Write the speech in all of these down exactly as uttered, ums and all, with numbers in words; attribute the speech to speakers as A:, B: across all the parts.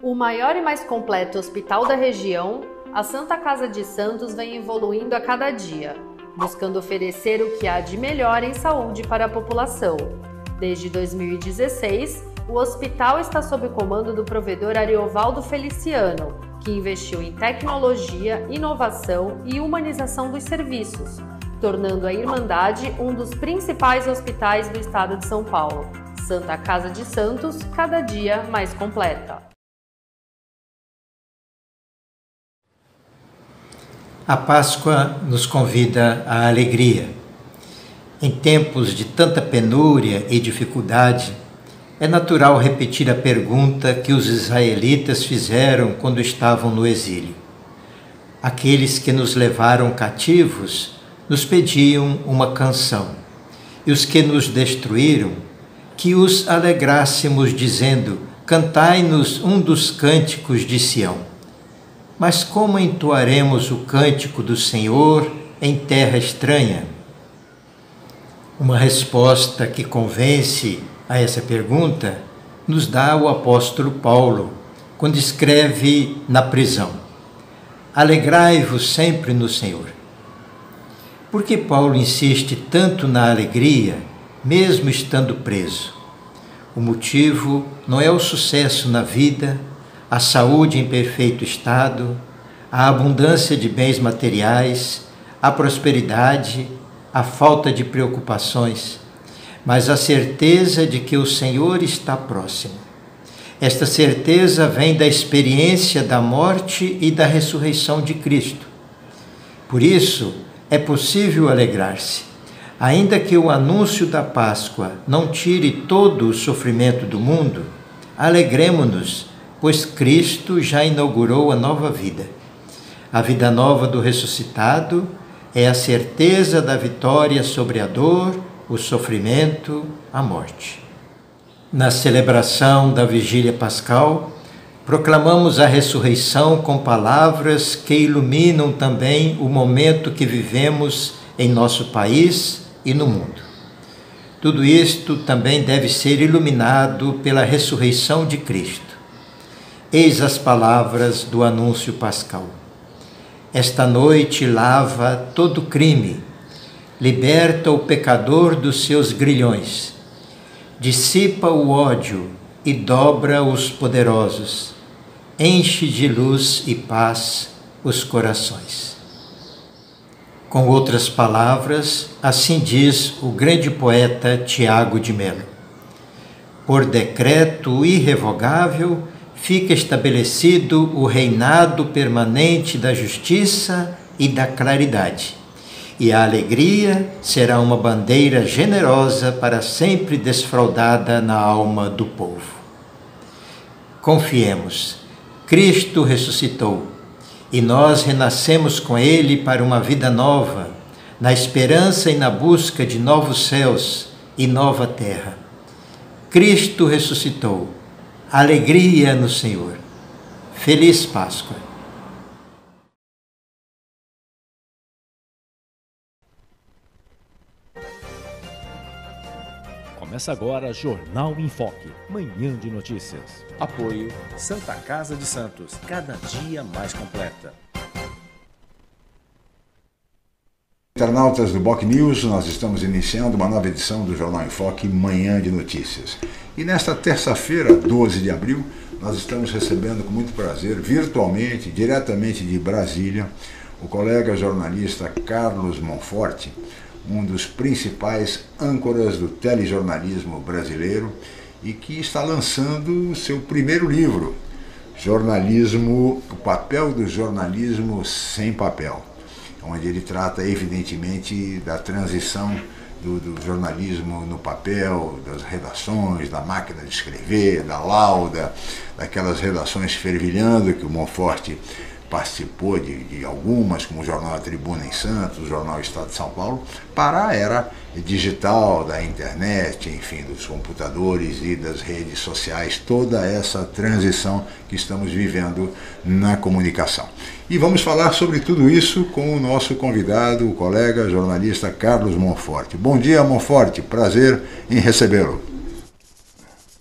A: O maior e mais completo hospital da região, a Santa Casa de Santos vem evoluindo a cada dia, buscando oferecer o que há de melhor em saúde para a população. Desde dois mil e dezesseis, o hospital está sob o comando do provedor Ariovaldo Feliciano, que investiu em tecnologia, inovação e humanização dos serviços, tornando a Irmandade um dos principais hospitais do estado de São Paulo. Santa Casa de Santos, cada dia mais completa.
B: A Páscoa nos convida à alegria. Em tempos de tanta penúria e dificuldade, é natural repetir a pergunta que os israelitas fizeram quando estavam no exílio. Aqueles que nos levaram cativos nos pediam uma canção, e os que nos destruíram, que os alegrássemos dizendo: cantai-nos um dos cânticos de Sião. Mas como entoaremos o cântico do Senhor em terra estranha? Uma resposta que convence a essa pergunta nos dá o apóstolo Paulo, quando escreve na prisão: alegrai-vos sempre no Senhor. Por que Paulo insiste tanto na alegria, mesmo estando preso? O motivo não é o sucesso na vida, a saúde em perfeito estado, a abundância de bens materiais, a prosperidade, a falta de preocupações, mas a certeza de que o Senhor está próximo. Esta certeza vem da experiência da morte e da ressurreição de Cristo. Por isso, é possível alegrar-se. Ainda que o anúncio da Páscoa não tire todo o sofrimento do mundo, alegremo-nos, pois Cristo já inaugurou a nova vida. A vida nova do ressuscitado é a certeza da vitória sobre a dor, o sofrimento, a morte. Na celebração da Vigília Pascal, proclamamos a ressurreição com palavras que iluminam também o momento que vivemos em nosso país e no mundo. Tudo isto também deve ser iluminado pela ressurreição de Cristo. Eis as palavras do anúncio pascal. Esta noite lava todo crime, liberta o pecador dos seus grilhões, dissipa o ódio e dobra os poderosos, enche de luz e paz os corações. Com outras palavras, assim diz o grande poeta Tiago de Melo: por decreto irrevogável, fica estabelecido o reinado permanente da justiça e da claridade, e a alegria será uma bandeira generosa para sempre desfraldada na alma do povo. Confiemos, Cristo ressuscitou, e nós renascemos com Ele para uma vida nova, na esperança e na busca de novos céus e nova terra. Cristo ressuscitou. Alegria no Senhor. Feliz Páscoa.
C: Começa agora Jornal em Foque, manhã de notícias.
D: Apoio Santa Casa de Santos, cada dia mais completa.
E: Internautas do Boc News, nós estamos iniciando uma nova edição do Jornal em Foque, manhã de notícias. E nesta terça-feira, doze de abril, nós estamos recebendo com muito prazer, virtualmente, diretamente de Brasília, o colega jornalista Carlos Monforte, um dos principais âncoras do telejornalismo brasileiro e que está lançando o seu primeiro livro, Jornalismo, o papel do jornalismo sem papel, onde ele trata evidentemente da transição do, do jornalismo no papel, das redações, da máquina de escrever, da lauda, daquelas redações fervilhando que o Monforte participou de, de algumas, como o Jornal A Tribuna em Santos, o Jornal Estado de São Paulo, para a era digital, da internet, enfim, dos computadores e das redes sociais, toda essa transição que estamos vivendo na comunicação. E vamos falar sobre tudo isso com o nosso convidado, o colega jornalista Carlos Monforte. Bom dia, Monforte, prazer em recebê-lo.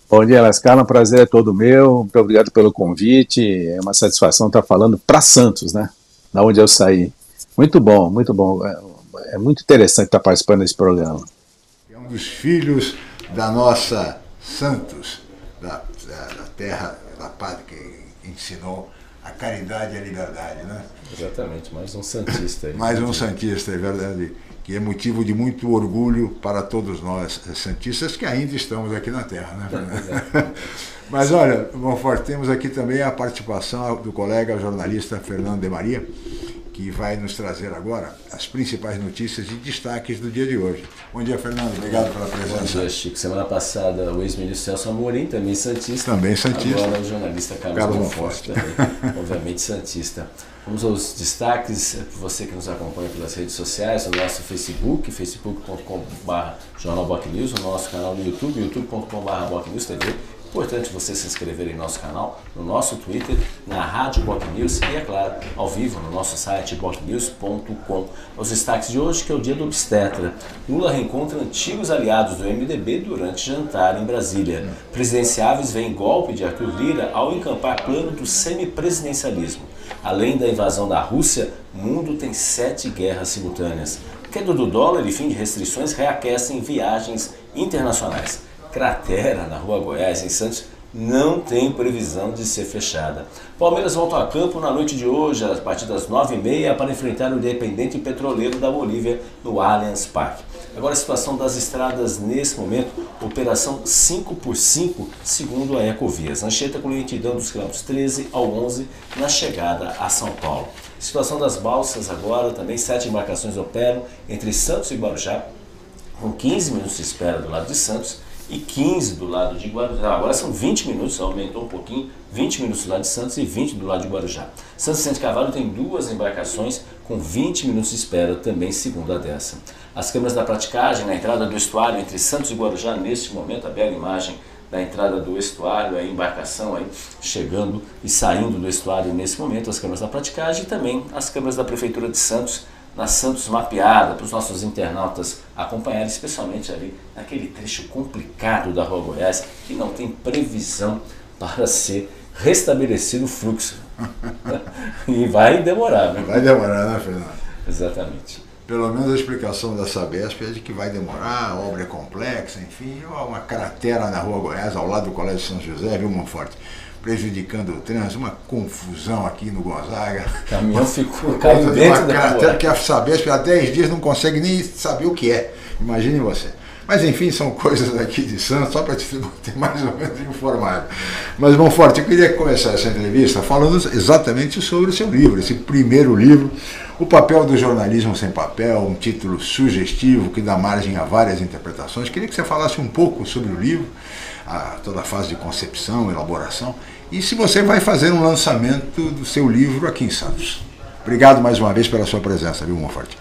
F: Bom dia, Lascala, um prazer é todo meu, muito obrigado pelo convite, é uma satisfação estar falando para Santos, né, da onde eu saí. Muito bom, muito bom, é, é muito interessante estar participando desse programa.
E: É um dos filhos da nossa Santos, da, da, da terra, da pátria que ensinou a caridade e a liberdade, né?
G: Exatamente, mais um santista aí.
E: Mais um santista, é verdade, que é motivo de muito orgulho para todos nós santistas que ainda estamos aqui na Terra, né? Mas olha, Monforte, temos aqui também a participação do colega jornalista Fernando de Maria, que vai nos trazer agora as principais notícias e destaques do dia de hoje. Bom dia, Fernando. Obrigado pela presença.
G: Bom dia, Chico. Semana passada, o ex-ministro Celso Amorim, também santista.
E: Também santista.
G: Agora o jornalista Carlos, Carlos Monforte, também, obviamente santista. Vamos aos destaques, para você que nos acompanha pelas redes sociais, o nosso Facebook, facebook ponto com ponto br Jornal Bocnews, o nosso canal no YouTube, youtube ponto com ponto br Bocnews T V. Importante você se inscrever em nosso canal, no nosso Twitter, na Rádio Bocnews e, é claro, ao vivo no nosso site bocnews ponto com. Os destaques de hoje, que é o dia do obstetra. Lula reencontra antigos aliados do M D B durante jantar em Brasília. Presidenciáveis veem golpe de Arthur Lira ao encampar plano do semipresidencialismo. Além da invasão da Rússia, o mundo tem sete guerras simultâneas. Queda do dólar e fim de restrições reaquecem viagens internacionais. Cratera na Rua Goiás, em Santos, não tem previsão de ser fechada. Palmeiras volta a campo na noite de hoje, a partir das nove e meia, para enfrentar o Independente Petroleiro da Bolívia no Allianz Parque. Agora a situação das estradas nesse momento, operação cinco por cinco, segundo a Ecovias. Anchieta com lentidão dos quilômetros treze ao onze na chegada a São Paulo. Situação das balsas agora, também sete embarcações operam entre Santos e Guarujá, com quinze minutos de espera do lado de Santos e quinze do lado de Guarujá. Agora são vinte minutos, aumentou um pouquinho, vinte minutos do lado de Santos e vinte do lado de Guarujá. Santos Vicente Carvalho tem duas embarcações com vinte minutos de espera, também segundo a dessa. As câmeras da praticagem na entrada do estuário entre Santos e Guarujá, neste momento, a bela imagem da entrada do estuário, a embarcação aí chegando e saindo do estuário nesse momento, as câmeras da praticagem e também as câmeras da Prefeitura de Santos, na Santos mapeada, para os nossos internautas acompanharem, especialmente ali naquele trecho complicado da Rua Goiás, que não tem previsão para ser restabelecido o fluxo. E vai demorar, né?
E: Vai demorar, né, Fernando?
G: Exatamente.
E: Pelo menos a explicação da Sabesp é de que vai demorar, a obra é complexa, enfim, uma cratera na Rua Goiás, ao lado do Colégio São José, viu, Monforte? Prejudicando o trânsito, uma confusão aqui no Gonzaga.
G: O caminhão ficou caindo dentro da rua.
E: Que a Sabesp há dez dias não consegue nem saber o que é. Imagine você. Mas enfim, são coisas aqui de Santos, só para te ter mais ou menos informado. Mas, Monforte, eu queria começar essa entrevista falando exatamente sobre o seu livro, esse primeiro livro, O Papel do Jornalismo Sem Papel, um título sugestivo que dá margem a várias interpretações. Queria que você falasse um pouco sobre o livro, a, toda a fase de concepção, elaboração, e se você vai fazer um lançamento do seu livro aqui em Santos. Obrigado mais uma vez pela sua presença, viu, Monforte?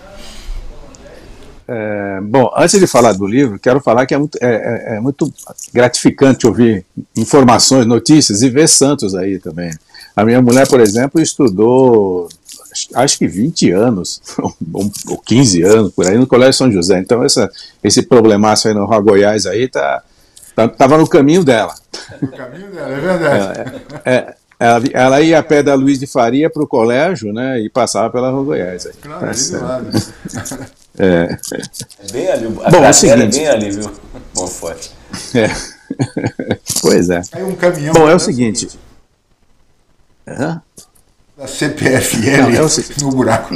F: É, bom, antes de falar do livro, quero falar que é muito, é, é muito gratificante ouvir informações, notícias e ver Santos aí também. A minha mulher, por exemplo, estudou acho que vinte anos, ou quinze anos, por aí, no Colégio São José. Então essa, esse problemaço aí no Rua Goiás aí tá, tá, tava no caminho dela.
E: No caminho dela, é verdade.
F: É, é, ela, ela ia a pé da Luiz de Faria para o colégio, né, e passava pela Rua Goiás. Aí.
E: Claro, ali do lado.
F: É.
G: É bem ali, a
F: Bom, é o
G: seguinte, é
F: seguinte,
G: bem ali, viu? Bom, forte.
F: É. Pois é.
E: Aí um caminhão.
F: Bom, é o seguinte. Hã?
E: Da C P F L
F: Não, é o seguinte.
E: no buraco.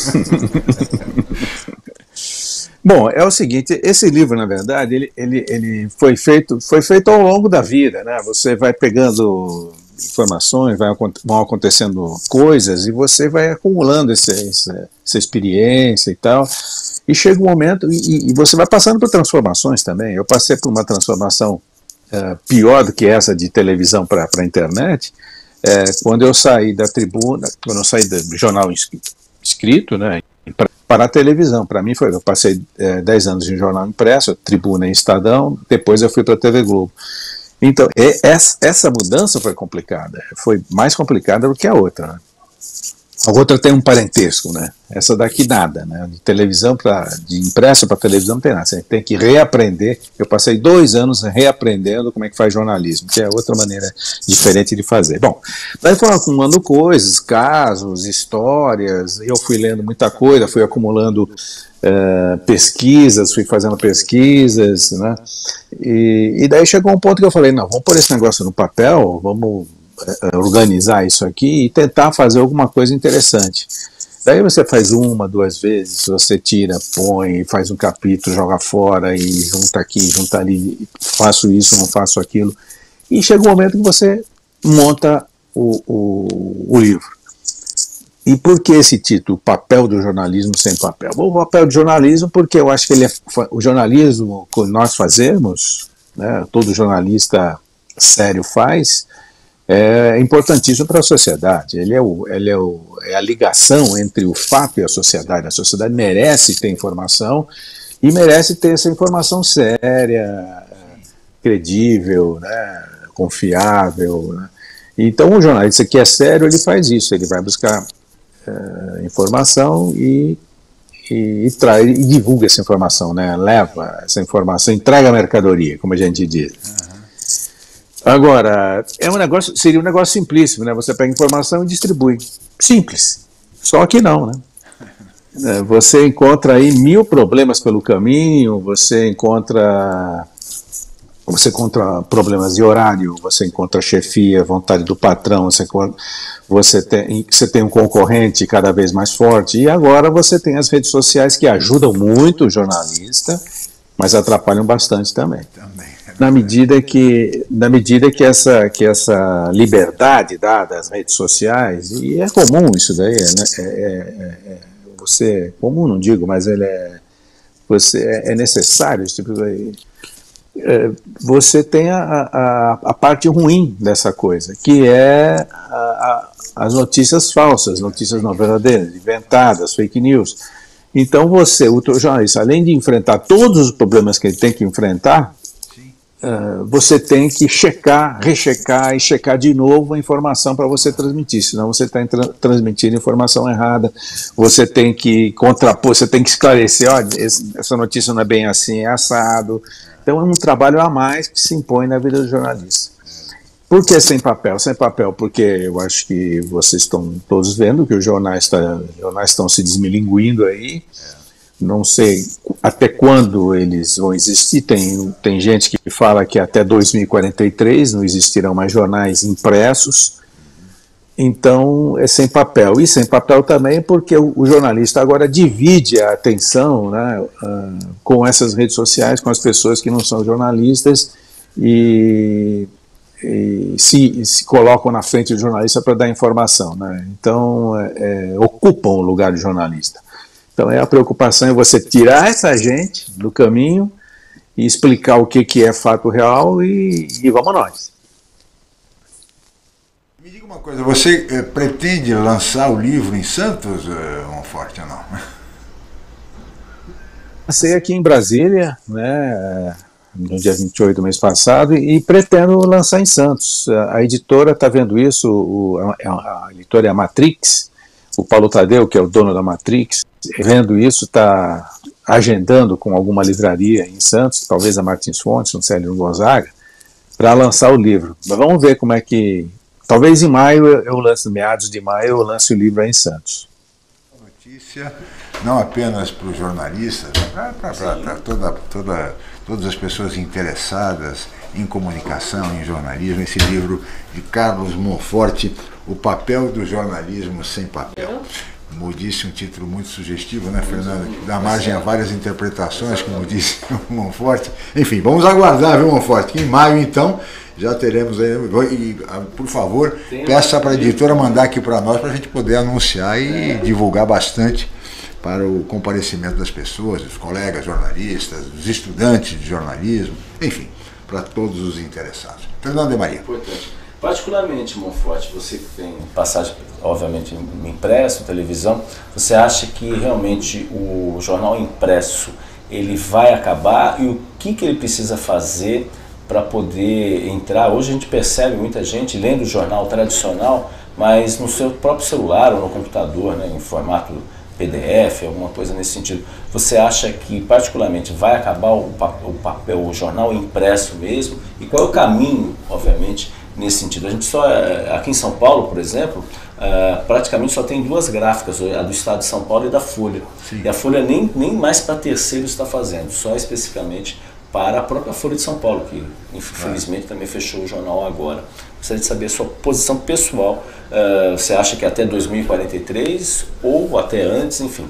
F: Bom, é o seguinte, esse livro, na verdade, ele, ele, ele foi, feito, foi feito ao longo da vida, né? Você vai pegando informações, vai, vão acontecendo coisas e você vai acumulando esse, essa, essa experiência e tal, e chega um momento, e, e você vai passando por transformações também. Eu passei por uma transformação uh, pior do que essa de televisão para a internet, é, quando eu saí da tribuna, quando eu saí do jornal escrito, né, para a televisão. Para mim foi, eu passei é, dez anos em jornal impresso, Tribuna e Estadão, depois eu fui para a T V Globo. Então, essa mudança foi complicada, foi mais complicada do que a outra, né? A outra tem um parentesco, né? Essa daqui nada, né? De televisão para de impresso para televisão não tem nada. Você tem que reaprender. Eu passei dois anos reaprendendo como é que faz jornalismo, que é outra maneira diferente de fazer. Bom, daí foram acumulando coisas, casos, histórias. Eu fui lendo muita coisa, fui acumulando uh, pesquisas, fui fazendo pesquisas, né? E, e daí chegou um ponto que eu falei, não, vamos pôr esse negócio no papel, vamos organizar isso aqui e tentar fazer alguma coisa interessante. Daí você faz uma, duas vezes, você tira, põe, faz um capítulo, joga fora e junta aqui, junta ali, faço isso, não faço aquilo. E chega um momento que você monta o, o, o livro. E por que esse título, Papel do Jornalismo Sem Papel? Bom, o papel de jornalismo, porque eu acho que ele é, o jornalismo que nós fazemos, né, todo jornalista sério faz, é importantíssimo para a sociedade. Ele, é, o, ele é, o, é a ligação entre o fato e a sociedade. A sociedade merece ter informação e merece ter essa informação séria, credível, né, confiável. Né. Então o jornalista que é sério, ele faz isso, ele vai buscar é, informação e, e, e, traz, e divulga essa informação, né, leva essa informação, entrega a mercadoria, como a gente diz. Agora, é um negócio, seria um negócio simplíssimo, né? Você pega informação e distribui. Simples. Só que não, né? Você encontra aí mil problemas pelo caminho, você encontra, você encontra problemas de horário, você encontra chefia, vontade do patrão, você, você, tem, você tem um concorrente cada vez mais forte, e agora você tem as redes sociais que ajudam muito o jornalista, mas atrapalham bastante também. Também. Na medida que, na medida que, essa, que essa liberdade dada às redes sociais, e é comum isso daí, né? é, é, é, você, comum não digo, mas ele é, você, é, é necessário esse tipo de, é, você tem a, a, a parte ruim dessa coisa, que é a, a, as notícias falsas, notícias não verdadeiras, inventadas, fake news. Então você, o jornalista, além de enfrentar todos os problemas que ele tem que enfrentar, Uh, você tem que checar, rechecar e checar de novo a informação para você transmitir, senão você está tra transmitindo informação errada, você tem que contrapor, você tem que esclarecer, olha, essa notícia não é bem assim, é assado. Então é um trabalho a mais que se impõe na vida do jornalista. Por que sem papel? Sem papel porque eu acho que vocês estão todos vendo que os jornais, tá, os jornais estão se desmilinguindo aí. Não sei até quando eles vão existir, tem, tem gente que fala que até dois mil e quarenta e três não existirão mais jornais impressos, então é sem papel. E sem papel também porque o, o jornalista agora divide a atenção, né, uh, com essas redes sociais, com as pessoas que não são jornalistas e, e se, se colocam na frente do jornalista para dar informação, né, então é, é, ocupam o lugar do jornalista. Então é a preocupação é você tirar essa gente do caminho e explicar o que, que é fato real e, e vamos nós.
E: Me diga uma coisa, você eh, pretende lançar o livro em Santos, eh, Monforte, ou não?
F: Lancei aqui em Brasília, né, no dia vinte e oito do mês passado, e, e pretendo lançar em Santos. A, a editora está vendo isso, o, a, a editora é a Matrix, o Paulo Tadeu, que é o dono da Matrix, vendo isso, está agendando com alguma livraria em Santos, talvez a Martins Fontes, no Célio Gonzaga, para lançar o livro. Mas vamos ver como é que... Talvez em maio eu lance, meados de maio, eu lance o livro aí em Santos.
E: Notícia, não apenas para os jornalistas, para toda, toda, todas as pessoas interessadas em comunicação, em jornalismo, esse livro de Carlos Monforte, O Papel do Jornalismo Sem Papel. Como disse, um título muito sugestivo, né, Fernando? Que dá margem a várias interpretações, como disse o Monforte. Enfim, vamos aguardar, viu, Monforte? Que em maio, então, já teremos aí. E, por favor, peça para a editora mandar aqui para nós, para a gente poder anunciar e divulgar bastante para o comparecimento das pessoas, dos colegas jornalistas, dos estudantes de jornalismo, enfim, para todos os interessados. Fernando de Maria.
G: Importante. Particularmente, Monforte, você que tem passagem, obviamente, em impresso, televisão, você acha que realmente o jornal impresso ele vai acabar e o que, que ele precisa fazer para poder entrar? Hoje a gente percebe muita gente lendo o jornal tradicional, mas no seu próprio celular ou no computador, né, em formato P D F, alguma coisa nesse sentido. Você acha que, particularmente, vai acabar o papel, o, papel, o jornal impresso mesmo? E qual é o caminho, obviamente, nesse sentido? A gente só, aqui em São Paulo, por exemplo, uh, praticamente só tem duas gráficas, a do Estado de São Paulo e da Folha. Sim. E a Folha nem, nem mais para terceiros está fazendo, só especificamente para a própria Folha de São Paulo, que infelizmente é. também fechou o jornal agora. Gostaria de saber a sua posição pessoal. Uh, você acha que até dois mil e quarenta e três ou até antes, enfim?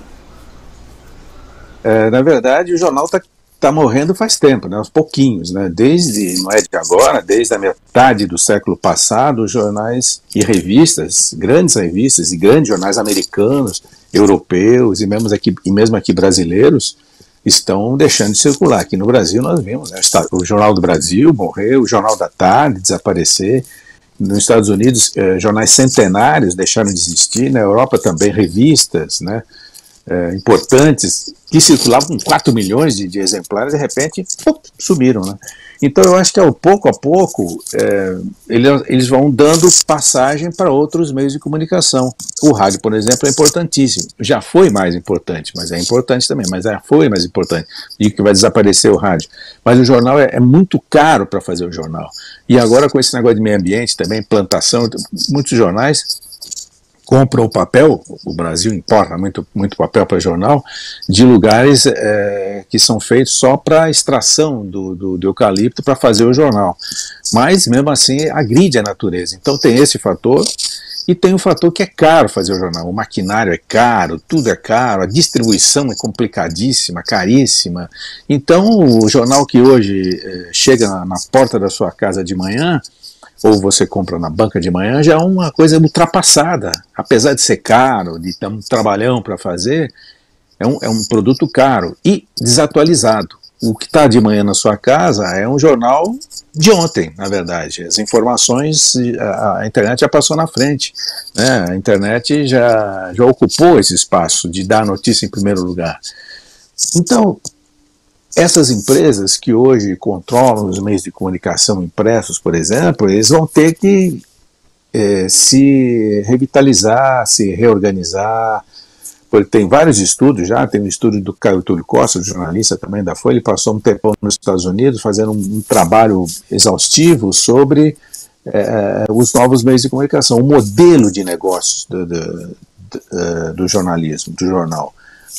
F: É, na verdade, o jornal está tá morrendo faz tempo, né, aos pouquinhos. Né, desde, não é de agora, desde a metade do século passado, os jornais e revistas, grandes revistas e grandes jornais americanos, europeus e mesmo aqui, e mesmo aqui brasileiros, estão deixando de circular. Aqui no Brasil nós vimos, né, o Jornal do Brasil morreu, o Jornal da Tarde desaparecer, nos Estados Unidos eh, jornais centenários deixaram de existir, na Europa também revistas, né, eh, importantes, que circulavam com quatro milhões de, de exemplares, de repente pum, sumiram. Né? Então eu acho que ao pouco a pouco eh, eles, eles vão dando passagem para outros meios de comunicação. O rádio, por exemplo, é importantíssimo. Já foi mais importante, mas é importante também, mas já foi mais importante. Digo que vai desaparecer o rádio. Mas o jornal é, é muito caro para fazer o jornal. E agora com esse negócio de meio ambiente também, plantação, muitos jornais compram o papel, o Brasil importa muito, muito papel para jornal, de lugares é, que são feitos só para extração do, do, do eucalipto para fazer o jornal. Mas, mesmo assim, agride a natureza. Então tem esse fator, e tem o fator que é caro fazer o jornal. O maquinário é caro, tudo é caro, a distribuição é complicadíssima, caríssima. Então, o jornal que hoje é, chega na, na porta da sua casa de manhã, ou você compra na banca de manhã, já é uma coisa ultrapassada. Apesar de ser caro, de ter um trabalhão para fazer, é um, é um produto caro e desatualizado. O que está de manhã na sua casa é um jornal de ontem, na verdade. As informações, a, a internet já passou na frente. Né? A internet já, já ocupou esse espaço de dar notícia em primeiro lugar. Então, essas empresas que hoje controlam os meios de comunicação impressos, por exemplo, eles vão ter que é, se revitalizar, se reorganizar, porque tem vários estudos já, tem um estudo do Caio Túlio Costa, jornalista também da Folha, ele passou um tempo nos Estados Unidos fazendo um, um trabalho exaustivo sobre é, os novos meios de comunicação, o modelo de negócios do, do, do, do jornalismo, do jornal.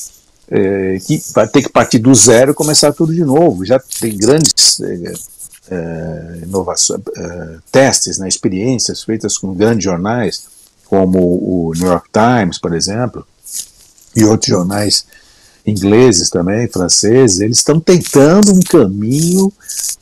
F: É, que vai ter que partir do zero e começar tudo de novo. Já tem grandes é, é, inovações, é, testes, né, experiências feitas com grandes jornais, como o New York Times, por exemplo, e outros jornais ingleses também, franceses. Eles estão tentando um caminho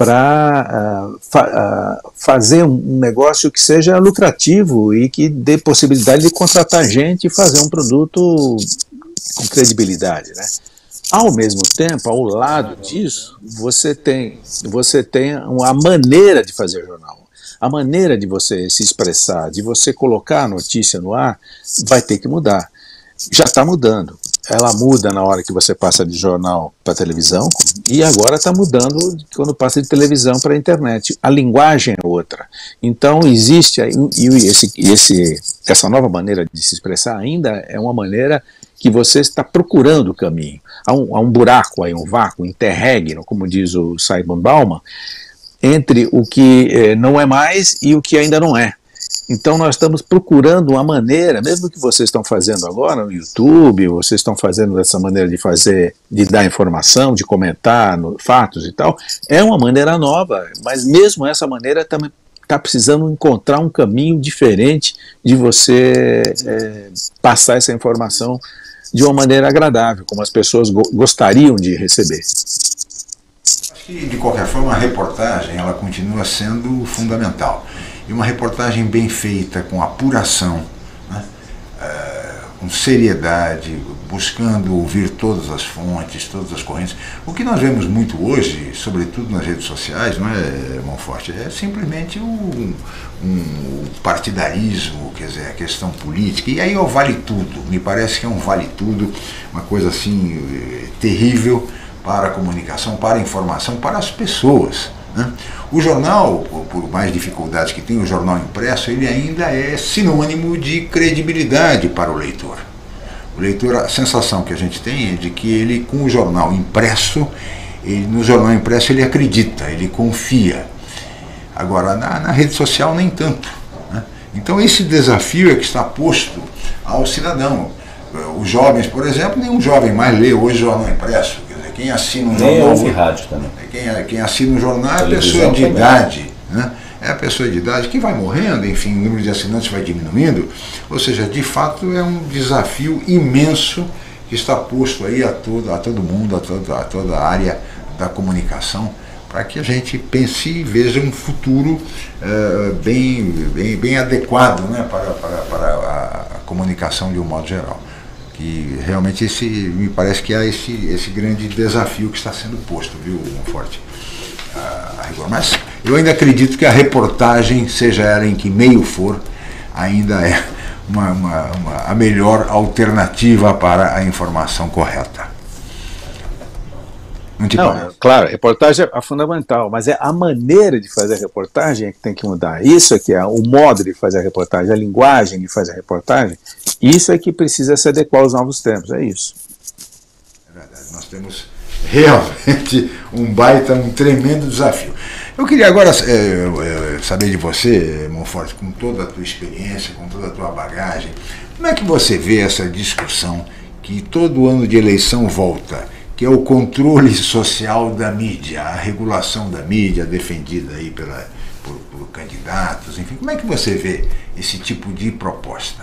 F: para uh, fa uh, fazer um negócio que seja lucrativo e que dê possibilidade de contratar gente e fazer um produto com credibilidade, né? Ao mesmo tempo, ao lado disso, você tem, você tem a maneira de fazer jornal, a maneira de você se expressar, de você colocar a notícia no ar, vai ter que mudar. Já está mudando. Ela muda na hora que você passa de jornal para televisão, e agora está mudando quando passa de televisão para a internet. A linguagem é outra. Então existe, e esse, esse, essa nova maneira de se expressar ainda é uma maneira que você está procurando o caminho. Há um, há um buraco aí, um vácuo, um interregno, como diz o Simon Bauman, entre o que eh, não é mais e o que ainda não é. Então nós estamos procurando uma maneira, mesmo que vocês estão fazendo agora no YouTube, vocês estão fazendo dessa maneira de fazer, de dar informação, de comentar no, fatos e tal, é uma maneira nova, mas mesmo essa maneira também está precisando encontrar um caminho diferente de você é, passar essa informação de uma maneira agradável, como as pessoas go gostariam de receber.
E: Acho que, de qualquer forma, a reportagem ela continua sendo fundamental. E uma reportagem bem feita, com apuração, né? é, com seriedade, buscando ouvir todas as fontes, todas as correntes. O que nós vemos muito hoje, sobretudo nas redes sociais, não é, Monforte, é simplesmente um, um partidarismo, quer dizer, a questão política. E aí é o vale tudo, me parece que é um vale tudo, uma coisa assim terrível para a comunicação, para a informação, para as pessoas. né? O jornal, por mais dificuldades que tem, o jornal impresso, ele ainda é sinônimo de credibilidade para o leitor. O leitor, a sensação que a gente tem é de que ele, com o jornal impresso, ele, no jornal impresso ele acredita, ele confia. Agora, na, na rede social nem tanto, né? Então esse desafio é que está posto ao cidadão. Os jovens, por exemplo, nenhum jovem mais lê hoje jornal impresso. Quer dizer, quem assina um
G: Nem
E: jornal...
G: ouve rádio também.
E: Quem, quem assina um jornal é a
G: Televisão
E: pessoa de
G: também.
E: idade, né? É a pessoa de idade que vai morrendo, enfim, o número de assinantes vai diminuindo. Ou seja, de fato é um desafio imenso que está posto aí a todo, a todo mundo, a toda, a toda a área da comunicação, para que a gente pense e veja um futuro uh, bem, bem, bem adequado, né, para, para, para a, a comunicação de um modo geral. Que realmente esse, me parece que é esse, esse grande desafio que está sendo posto, viu, Monforte? A rigor. Mas eu ainda acredito que a reportagem, seja ela em que meio for, ainda é uma, uma, uma, a melhor alternativa para a informação correta. Não te
F: Não,
E: parece?
F: claro, reportagem é fundamental, mas é a maneira de fazer a reportagem é que tem que mudar. Isso é que é o modo de fazer a reportagem, a linguagem de fazer a reportagem, isso é que precisa se adequar aos novos tempos, é isso.
E: É verdade, nós temos realmente um baita, um tremendo desafio. Eu queria agora é, é, saber de você, Monforte, com toda a tua experiência, com toda a tua bagagem, como é que você vê essa discussão que todo ano de eleição volta, que é o controle social da mídia, a regulação da mídia defendida aí pela, por, por candidatos, enfim, como é que você vê esse tipo de proposta?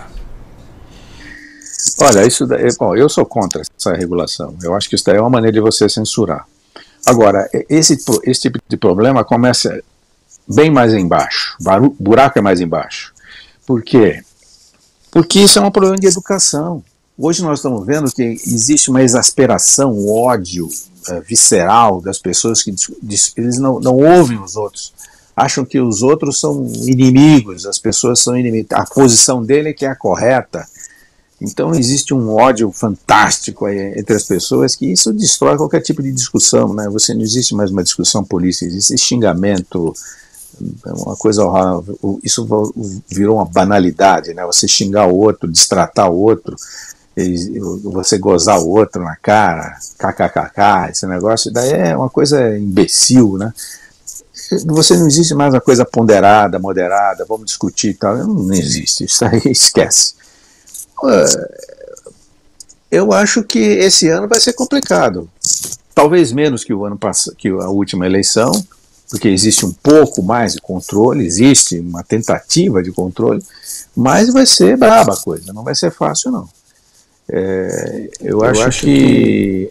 F: Olha, isso daí, bom, eu sou contra essa regulação. Eu acho que isso daí é uma maneira de você censurar. Agora, esse, esse tipo de problema começa bem mais embaixo. O buraco é mais embaixo. Por quê? Porque isso é um problema de educação. Hoje nós estamos vendo que existe uma exasperação, um ódio uh, visceral das pessoas que eles não, não ouvem os outros. Acham que os outros são inimigos, as pessoas são inimigos. A posição dele é que é a correta. Então existe um ódio fantástico aí entre as pessoas que isso destrói qualquer tipo de discussão, né? Você não existe mais uma discussão política, existe xingamento, uma coisa horrível. Isso virou uma banalidade, né? Você xingar o outro, destratar o outro, você gozar o outro na cara, kkkk, esse negócio, daí é uma coisa imbecil, né? Você não existe mais uma coisa ponderada, moderada, vamos discutir e tal, não existe, isso aí esquece. Eu acho que esse ano vai ser complicado, talvez menos que o ano passado, que a última eleição, porque existe um pouco mais de controle, existe uma tentativa de controle, mas vai ser braba a coisa, não vai ser fácil não. É, eu, eu acho, acho que,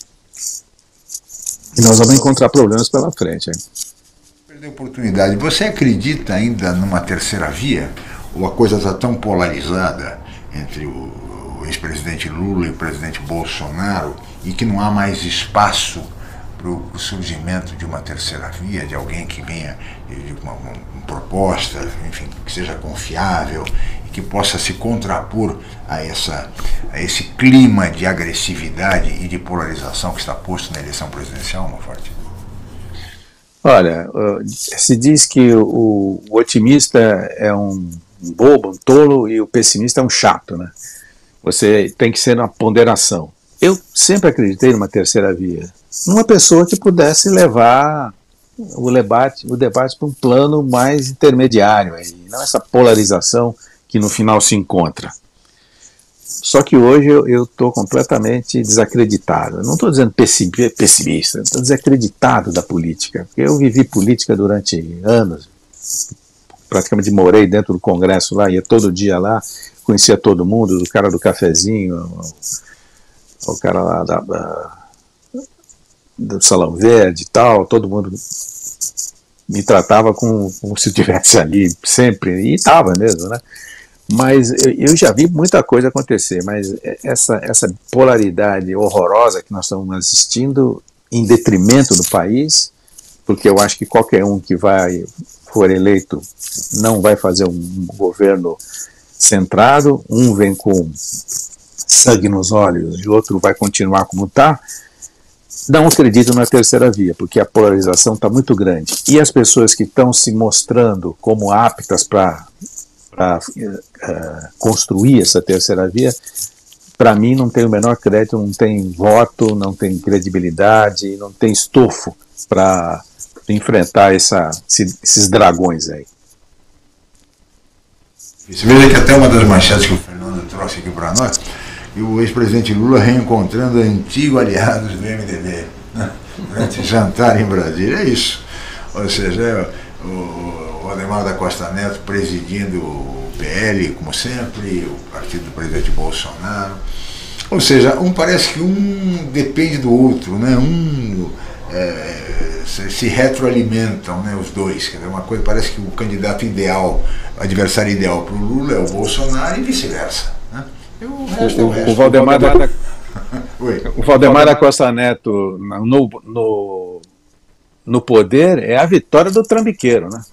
F: que nós vamos encontrar problemas pela frente. Hein?
E: Perdeu a oportunidade. Você acredita ainda numa terceira via? Ou a coisa está tão polarizada entre o, o ex-presidente Lula e o presidente Bolsonaro e que não há mais espaço para o surgimento de uma terceira via, de alguém que venha de uma, uma, uma proposta, enfim, que seja confiável e que possa se contrapor a, essa, a esse clima de agressividade e de polarização que está posto na eleição presidencial, Monforte?
F: Olha, se diz que o, o otimista é um bobo, um tolo, e o pessimista é um chato, né? Você tem que ser uma ponderação. Eu sempre acreditei numa terceira via, uma pessoa que pudesse levar o debate, o debate para um plano mais intermediário, aí, não essa polarização que no final se encontra. Só que hoje eu estou completamente desacreditado. Eu não estou dizendo pessimista, estou desacreditado da política, porque eu vivi política durante anos, praticamente morei dentro do Congresso lá, ia todo dia lá, conhecia todo mundo, do cara do cafezinho, o cara lá da, da, do Salão Verde e tal, todo mundo me tratava como, como se eu estivesse ali sempre, e estava mesmo, né? Mas eu já vi muita coisa acontecer, mas essa, essa polaridade horrorosa que nós estamos assistindo em detrimento do país, porque eu acho que qualquer um que vai, for eleito não vai fazer um governo centrado, um vem com sangue nos olhos e o outro vai continuar como está, não acredito na terceira via, porque a polarização está muito grande. E as pessoas que estão se mostrando como aptas para uh, construir essa terceira via, para mim não tem o menor crédito, não tem voto, não tem credibilidade, não tem estofo para enfrentar essa, esses dragões aí.
E: Você veja que até uma das manchetes que o Fernando trouxe aqui para nós, e o ex-presidente Lula reencontrando antigos aliados do M D B, né, durante jantar em Brasília. É isso. Ou seja, é o, o Ademar da Costa Neto presidindo o P L, como sempre, o partido do presidente Bolsonaro. Ou seja, um parece que um depende do outro, né? Um é, se, se retroalimentam, né, os dois. Quer dizer, uma coisa, parece que o candidato ideal, o adversário ideal para o Lula é o Bolsonaro e vice-versa. Né? O,
F: o, o, o Valdemar da, o Valdemar da Costa Neto no, no, no poder é a vitória do trambiqueiro, né?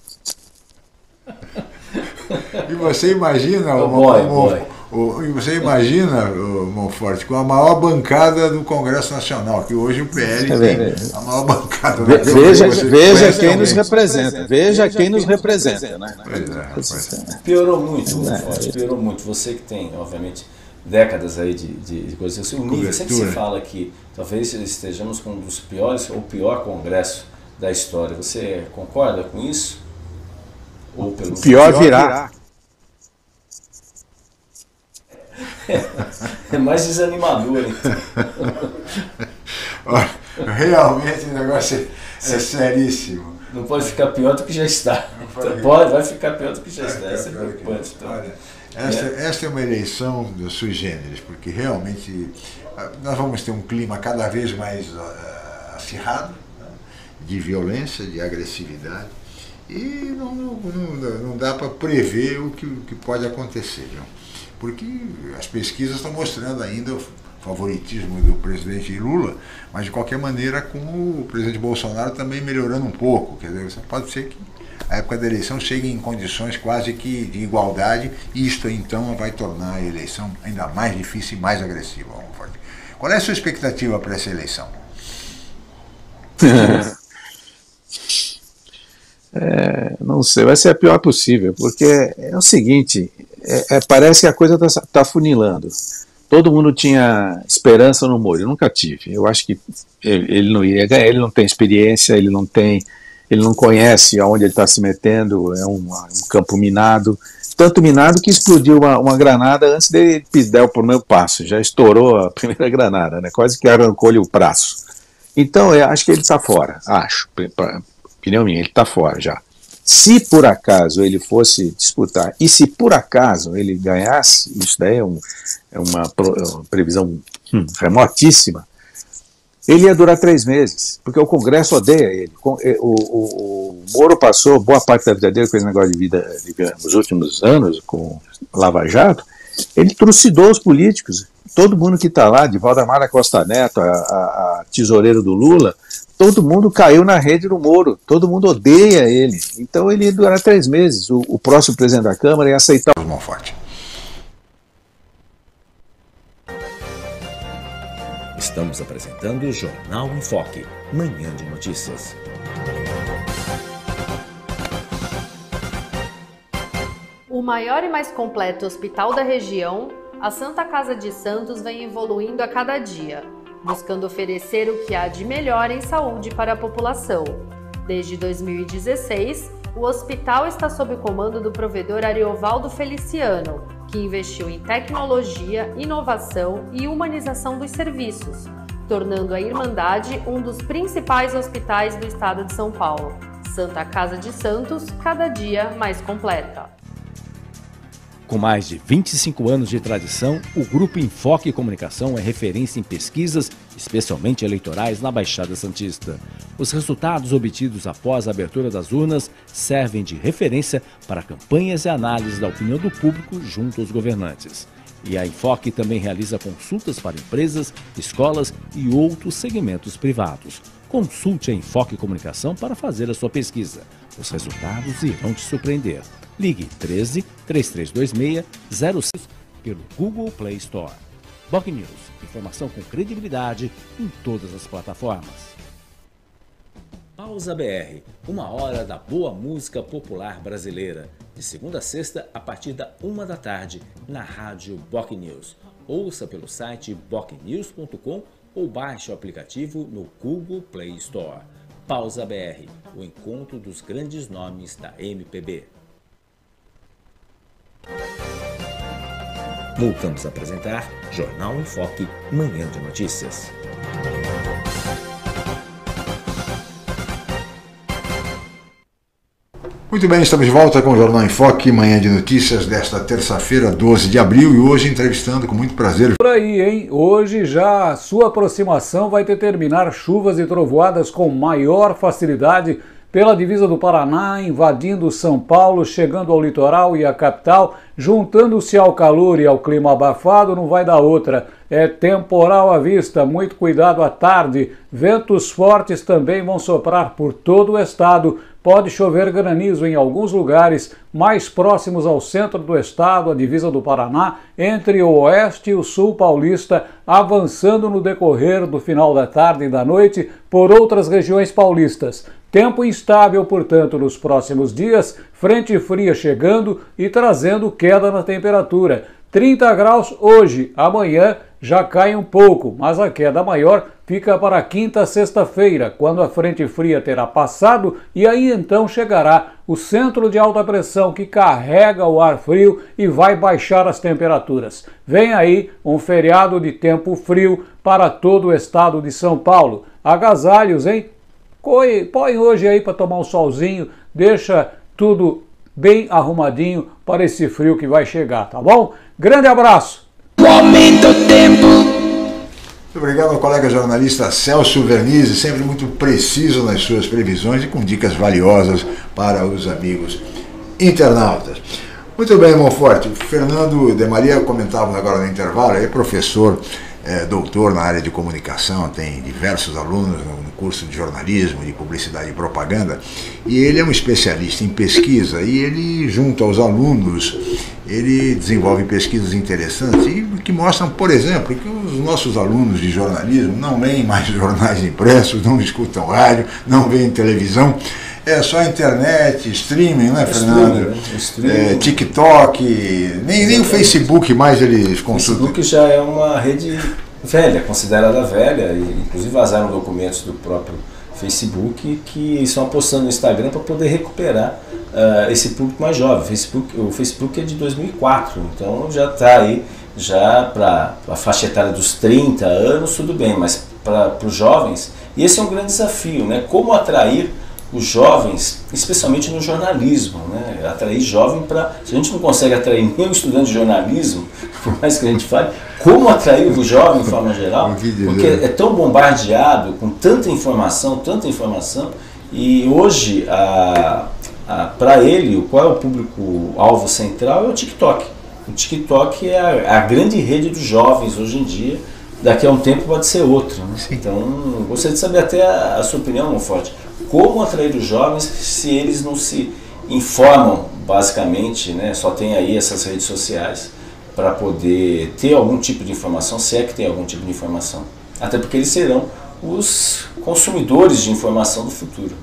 E: E você imagina, oh,
G: boy,
E: o,
G: boy.
E: O, e você imagina, o Monforte, com a maior bancada do Congresso Nacional, que hoje o P L tem a maior bancada.
F: Ve, veja veja quem nos representa, veja quem nos representa, né?
E: Pois é, pois é.
G: Piorou muito, Monforte, piorou muito. Você que tem, obviamente, décadas aí de, de, de coisas assim, o nível, sempre se fala que talvez estejamos com um dos piores ou pior congresso da história. Você concorda com isso? Ou pelo
F: o pior virá.
G: É, é mais desanimador, então.
E: Olha, realmente o negócio é, é seríssimo.
G: Não pode ficar pior do que já está. Pode, pode vai ficar pior do que já está. Essa é preocupante. Então.
E: Olha, esta, é. esta é uma eleição do sui generis, porque realmente nós vamos ter um clima cada vez mais uh, acirrado, né, de violência, de agressividade. E não, não, não, não dá para prever o que, o que pode acontecer, viu? Porque as pesquisas estão mostrando ainda o favoritismo do presidente Lula, mas de qualquer maneira com o presidente Bolsonaro também melhorando um pouco. Quer dizer, pode ser que a época da eleição chegue em condições quase que de igualdade, e isto então vai tornar a eleição ainda mais difícil e mais agressiva. Qual é a sua expectativa para essa eleição?
F: É, não sei, vai ser a pior possível, porque é o seguinte, é, é, parece que a coisa está tá funilando. Todo mundo tinha esperança no Moro, eu nunca tive. Eu acho que ele, ele não ia ganhar, ele não tem experiência, ele não tem, ele não conhece aonde ele está se metendo, é um, um campo minado, tanto minado que explodiu uma, uma granada antes dele dar o primeiro passo, já estourou a primeira granada, né? Quase que arrancou-lhe o braço. Então, eu acho que ele está fora, acho, pra, opinião minha, ele está fora já. Se por acaso ele fosse disputar, e se por acaso ele ganhasse, isso daí é, um, é uma, uma previsão hum, remotíssima, ele ia durar três meses, porque o Congresso odeia ele. O, o, o Moro passou boa parte da vida dele com esse negócio de vida, de vida nos últimos anos, com Lava Jato, ele trucidou os políticos. Todo mundo que está lá, de Valdemar da Costa Neto, a, a, a tesoureiro do Lula, todo mundo caiu na rede do Moro, todo mundo odeia ele. Então ele ia durar três meses. O, o próximo presidente da Câmara ia aceitar o
E: Monforte.
D: Estamos apresentando o Jornal em Foque, Manhã de Notícias.
A: O maior e mais completo hospital da região, a Santa Casa de Santos vem evoluindo a cada dia, buscando oferecer o que há de melhor em saúde para a população. Desde dois mil e dezesseis, o hospital está sob o comando do provedor Ariovaldo Feliciano, que investiu em tecnologia, inovação e humanização dos serviços, tornando a Irmandade um dos principais hospitais do estado de São Paulo. Santa Casa de Santos, cada dia mais completa.
C: Com mais de vinte e cinco anos de tradição, o Grupo Enfoque Comunicação é referência em pesquisas, especialmente eleitorais, na Baixada Santista. Os resultados obtidos após a abertura das urnas servem de referência para campanhas e análises da opinião do público junto aos governantes. E a Enfoque também realiza consultas para empresas, escolas e outros segmentos privados. Consulte a Enfoque Comunicação para fazer a sua pesquisa. Os resultados irão te surpreender. Ligue treze, três três dois seis, zero seis pelo Google Play Store. BocNews, informação com credibilidade em todas as plataformas.
G: Pausa B R, uma hora da boa música popular brasileira, de segunda a sexta a partir da uma da tarde, na rádio BocNews. Ouça pelo site boc news ponto com ou baixe o aplicativo no Google Play Store. Pausa B R, o encontro dos grandes nomes da M P B. Voltamos a apresentar Jornal em Foque, Manhã de Notícias.
E: Muito bem, estamos de volta com o Jornal em Foque, Manhã de Notícias desta terça-feira, doze de abril, e hoje entrevistando com muito prazer.
H: Por aí, hein? Hoje já a sua aproximação vai determinar chuvas e trovoadas com maior facilidade pela divisa do Paraná, invadindo São Paulo, chegando ao litoral e à capital, juntando-se ao calor e ao clima abafado, não vai dar outra. É temporal à vista, muito cuidado à tarde. Ventos fortes também vão soprar por todo o estado. Pode chover granizo em alguns lugares mais próximos ao centro do estado, a divisa do Paraná, entre o oeste e o sul paulista, avançando no decorrer do final da tarde e da noite por outras regiões paulistas. Tempo instável, portanto, nos próximos dias, frente fria chegando e trazendo queda na temperatura. trinta graus hoje, amanhã já cai um pouco, mas a queda maior fica para quinta, sexta-feira, quando a frente fria terá passado e aí então chegará o centro de alta pressão que carrega o ar frio e vai baixar as temperaturas. Vem aí um feriado de tempo frio para todo o estado de São Paulo. Agasalhos, hein? Põe hoje aí para tomar um solzinho, deixa tudo bem arrumadinho para esse frio que vai chegar, tá bom? Grande abraço!
E: Aumenta o tempo. Muito obrigado ao colega jornalista Celso Vernizzi, sempre muito preciso nas suas previsões e com dicas valiosas para os amigos internautas. Muito bem, Monforte. Fernando de Maria comentava agora no intervalo, é professor, é, doutor na área de comunicação, tem diversos alunos no curso de jornalismo, de publicidade e propaganda, e ele é um especialista em pesquisa, e ele, junto aos alunos, ele desenvolve pesquisas interessantes e que mostram, por exemplo, que os nossos alunos de jornalismo não leem mais jornais impressos, não escutam rádio, não veem televisão, é só internet, streaming, não é, Fernando? Streaming, né? É, TikTok, nem, nem o Facebook mais eles consultam.
G: O Facebook já é uma rede velha, considerada velha, e inclusive vazaram documentos do próprio Facebook que estão apostando no Instagram para poder recuperar uh, esse público mais jovem. Facebook, o Facebook é de dois mil e quatro, então já está aí, já para a faixa etária dos trinta anos, tudo bem, mas para os jovens, e esse é um grande desafio, né? Como atrair os jovens, especialmente no jornalismo, né? Atrair jovem para... Se a gente não consegue atrair nenhum estudante de jornalismo, por mais que a gente fale, como atrair o jovem de forma geral? Porque é tão bombardeado, com tanta informação, tanta informação, e hoje, a, a, para ele, qual é o público-alvo central? É o TikTok. O TikTok é a, a grande rede dos jovens hoje em dia. Daqui a um tempo pode ser outro, né? Então, gostaria de saber até a, a sua opinião, Monforte. Como atrair os jovens se eles não se informam, basicamente, né? Só tem aí essas redes sociais para poder ter algum tipo de informação, se é que tem algum tipo de informação. Até porque eles serão os consumidores de informação do futuro.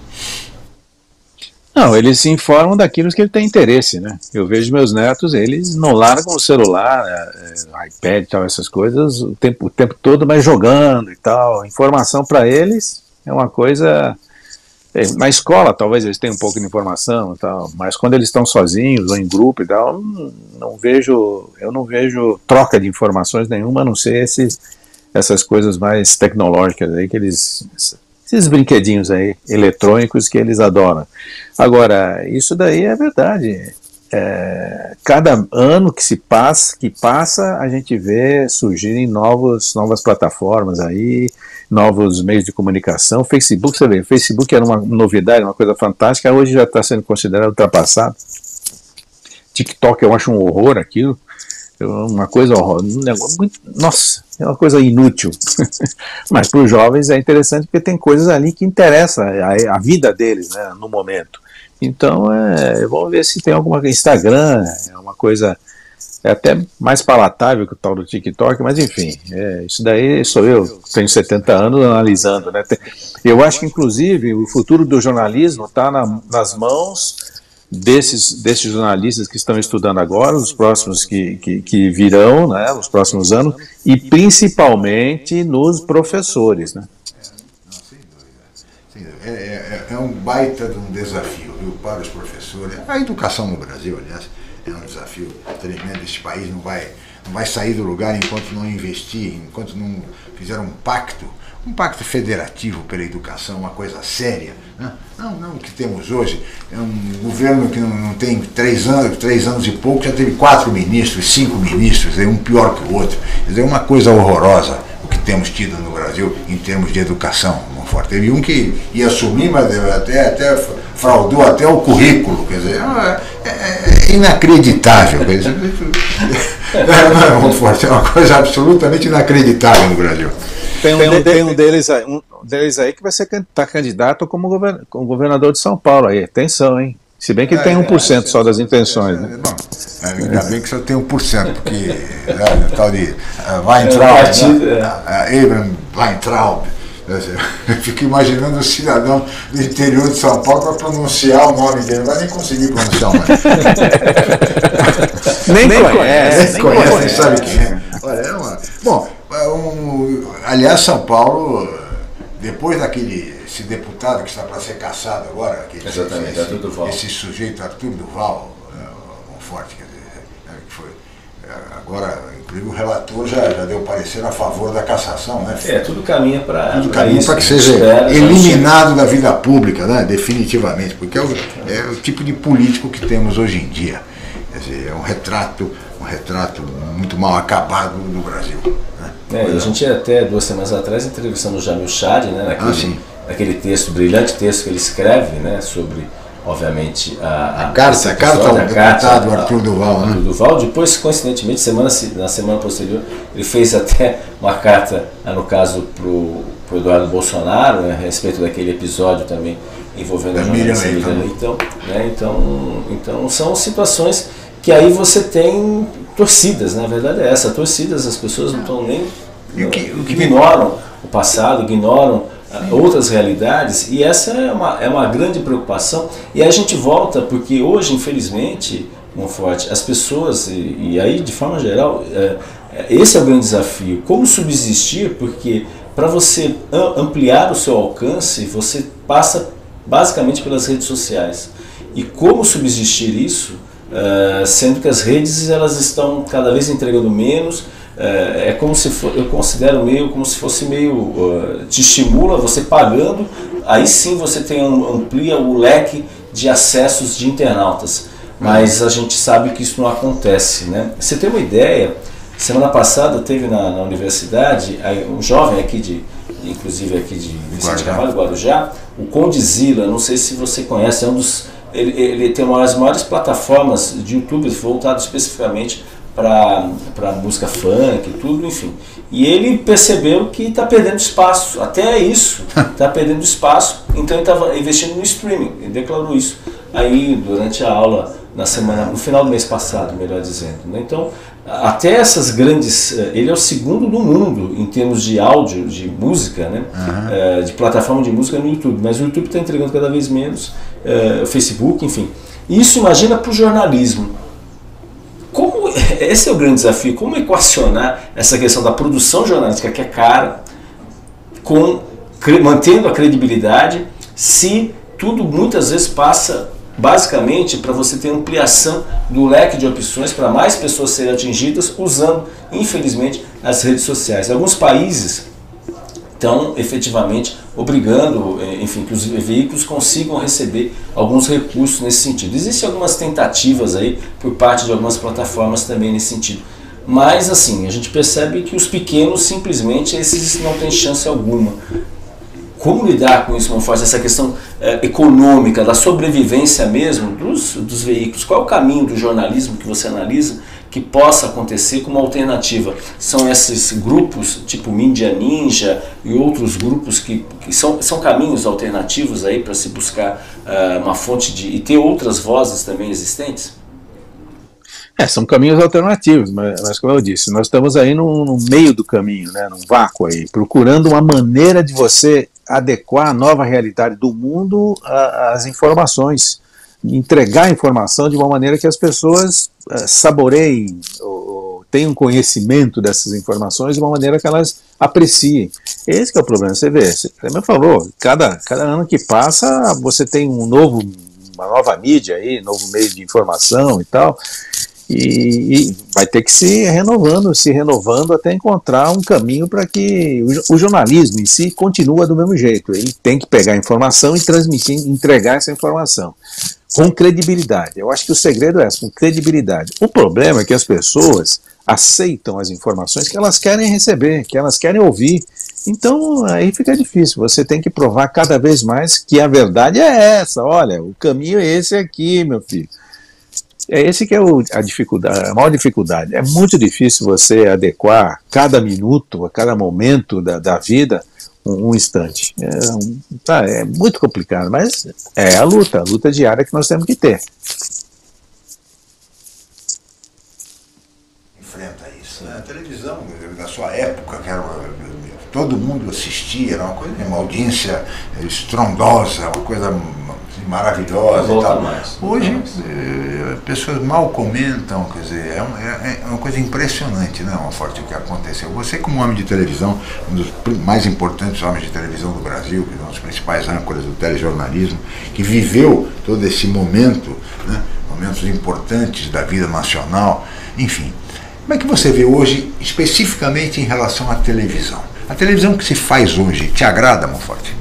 F: Não, eles se informam daquilo que ele tem interesse, né? Eu vejo meus netos, eles não largam o celular, é, iPad e tal, essas coisas, o tempo, o tempo todo, mas jogando e tal. Informação para eles é uma coisa... É, na escola talvez eles tenham um pouco de informação e tal, mas quando eles estão sozinhos ou em grupo e tal, não, não vejo, eu não vejo troca de informações nenhuma, a não ser esses, essas coisas mais tecnológicas aí que eles... Esses brinquedinhos aí, eletrônicos, que eles adoram. Agora, isso daí é verdade. É, cada ano que se passa, que passa, a gente vê surgirem novos, novas plataformas aí, novos meios de comunicação. Facebook, você vê, o Facebook era uma novidade, uma coisa fantástica, hoje já está sendo considerado ultrapassado. TikTok, eu acho um horror aquilo. Uma coisa horrorosa, um negócio muito, nossa, é uma coisa inútil. Mas para os jovens é interessante porque tem coisas ali que interessam a, a vida deles, né, no momento. Então, é, vamos ver se tem alguma... Instagram é uma coisa é até mais palatável que o tal do TikTok, mas enfim, é, isso daí sou eu, tenho setenta anos analisando, né? Eu acho que, inclusive, o futuro do jornalismo está na, nas mãos desses, desses jornalistas que estão estudando agora, os próximos que, que, que virão, né, nos próximos anos, e principalmente nos professores, né?
E: É, é, é um baita de um desafio, viu, para os professores. A educação no Brasil, aliás, é um desafio tremendo. Esse país não vai, não vai sair do lugar enquanto não investir, enquanto não fizer um pacto, um pacto federativo pela educação, uma coisa séria, né? Não, não o que temos hoje. É um governo que não, não tem três anos, três anos e pouco, já teve quatro ministros, cinco ministros, um pior que o outro. Quer dizer, é uma coisa horrorosa o que temos tido no Brasil em termos de educação. Teve um que ia assumir, mas até, até fraudou até o currículo, quer dizer, é, é inacreditável. Quer dizer, não é muito forte, é uma coisa absolutamente inacreditável no Brasil.
F: Tem um, tem um, tem um, deles, aí, um deles aí que vai ser tá candidato como, govern, como governador de São Paulo. Aí. Atenção, hein? Se bem que ele tem um por cento só das intenções. Né? Bom,
E: ainda bem que só tem um por cento, porque é, o tal de uh, Weintraub, né? uh, Abraham Weintraub. Eu fico imaginando o cidadão do interior de São Paulo para pronunciar o nome dele, não vai nem conseguir pronunciar o nome.
F: nem, nem conhece,
E: nem conhece, nem sabe quem é. Olha, é uma... Bom, um... aliás, São Paulo, depois daquele esse deputado que está para ser cassado agora, aquele,
G: exatamente,
E: esse,
G: Arthur Duval.
E: Esse sujeito, Arthur Duval, um forte, quer dizer, que foi. Agora, inclusive, o relator já, já deu parecer a favor da cassação, né?
G: É, tudo caminha para
E: tudo caminha para que seja espera, eliminado da vida pública, né? Definitivamente, porque é o, é o tipo de político que temos hoje em dia. Quer dizer, é um retrato, um retrato muito mal acabado do Brasil. Né?
G: É, a gente até duas semanas atrás entrevistando o Jamil Chad, né? Naquele, ah, sim. naquele texto, brilhante texto que ele escreve, né? Sobre, obviamente, a, a,
E: a carta, a carta ao deputado Arthur Duval, né?
G: Arthur Duval. Depois, coincidentemente, semana, na semana posterior, ele fez até uma carta, no caso, para o Eduardo Bolsonaro, né, a respeito daquele episódio também envolvendo a jornalista Miriam Leitão. Né? Então, então, são situações que aí você tem torcidas, né? A verdade é essa, torcidas, as pessoas não estão nem...
E: E o que, o que
G: ignoram o passado, ignoram outras realidades, e essa é uma, é uma grande preocupação. E aí a gente volta, porque hoje, infelizmente, Monforte, as pessoas, e, e aí de forma geral, é, esse é o grande desafio, como subsistir, porque para você ampliar o seu alcance, você passa basicamente pelas redes sociais. E como subsistir isso, uh, sendo que as redes elas estão cada vez entregando menos. É, é como se for, eu considero meio como se fosse meio uh, te estimula você pagando, aí sim você tem um, amplia o leque de acessos de internautas, mas a gente sabe que isso não acontece, né? Você tem uma ideia, semana passada teve na, na universidade um jovem aqui de, inclusive aqui de Vicente Carvalho, Guarujá, o Condzilla, não sei se você conhece, é um dos, ele, ele tem uma das maiores plataformas de YouTube voltado especificamente para música funk e tudo, enfim. E ele percebeu que está perdendo espaço, até isso, está perdendo espaço, então ele estava investindo no streaming, ele declarou isso aí durante a aula, na semana, no final do mês passado, melhor dizendo. Né? Então, até essas grandes... Ele é o segundo do mundo em termos de áudio, de música, né? Uhum. De plataforma de música no YouTube, mas o YouTube está entregando cada vez menos, o Facebook, enfim. E isso, imagina, para o jornalismo. Como, esse é o grande desafio, como equacionar essa questão da produção jornalística, que é cara, com, mantendo a credibilidade, se tudo muitas vezes passa basicamente para você ter ampliação do leque de opções para mais pessoas serem atingidas usando, infelizmente, as redes sociais. Alguns países estão efetivamente obrigando, enfim, que os veículos consigam receber alguns recursos nesse sentido. Existem algumas tentativas aí por parte de algumas plataformas também nesse sentido. Mas, assim, a gente percebe que os pequenos, simplesmente, esses não têm chance alguma. Como lidar com isso, Monforte, essa questão é, econômica, da sobrevivência mesmo dos, dos veículos? Qual é o caminho do jornalismo que você analisa que possa acontecer como alternativa? São esses grupos, tipo Mídia Ninja e outros grupos que, que são, são caminhos alternativos aí para se buscar uh, uma fonte de... e ter outras vozes também existentes?
F: É, são caminhos alternativos, mas, mas como eu disse, nós estamos aí no, no meio do caminho, né, num vácuo aí, procurando uma maneira de você adequar a nova realidade do mundo às informações, entregar a informação de uma maneira que as pessoas uh, saboreiem, ou, ou tenham conhecimento dessas informações de uma maneira que elas apreciem. Esse que é o problema, você vê, você me falou, cada, cada ano que passa você tem um novo, uma nova mídia aí, novo meio de informação e tal, e, e vai ter que se renovando, se renovando até encontrar um caminho para que o, o jornalismo em si continua do mesmo jeito. Ele tem que pegar a informação e transmitir, entregar essa informação com credibilidade. Eu acho que o segredo é esse, com credibilidade. O problema é que as pessoas aceitam as informações que elas querem receber, que elas querem ouvir. Então aí fica difícil, você tem que provar cada vez mais que a verdade é essa. Olha, o caminho é esse aqui, meu filho. É esse que é o, a dificuldade, a maior dificuldade. É muito difícil você adequar cada minuto, a cada momento da, da vida, um, um instante. É, um, tá, é muito complicado, mas é a luta, a luta diária que nós temos que ter.
E: Enfrenta isso, né? A televisão, na sua época, que era, todo mundo assistia, era uma coisa, uma audiência estrondosa, uma coisa maravilhosa e tal. Mais, hoje eh, pessoas mal comentam, quer dizer, é, um, é, é uma coisa impressionante, né, Monforte, o que aconteceu. Você, como homem de televisão, um dos mais importantes homens de televisão do Brasil, que é um dos principais âncoras do telejornalismo, que viveu todo esse momento, né, momentos importantes da vida nacional, enfim. Como é que você vê hoje, especificamente em relação à televisão? A televisão que se faz hoje te agrada, Monforte?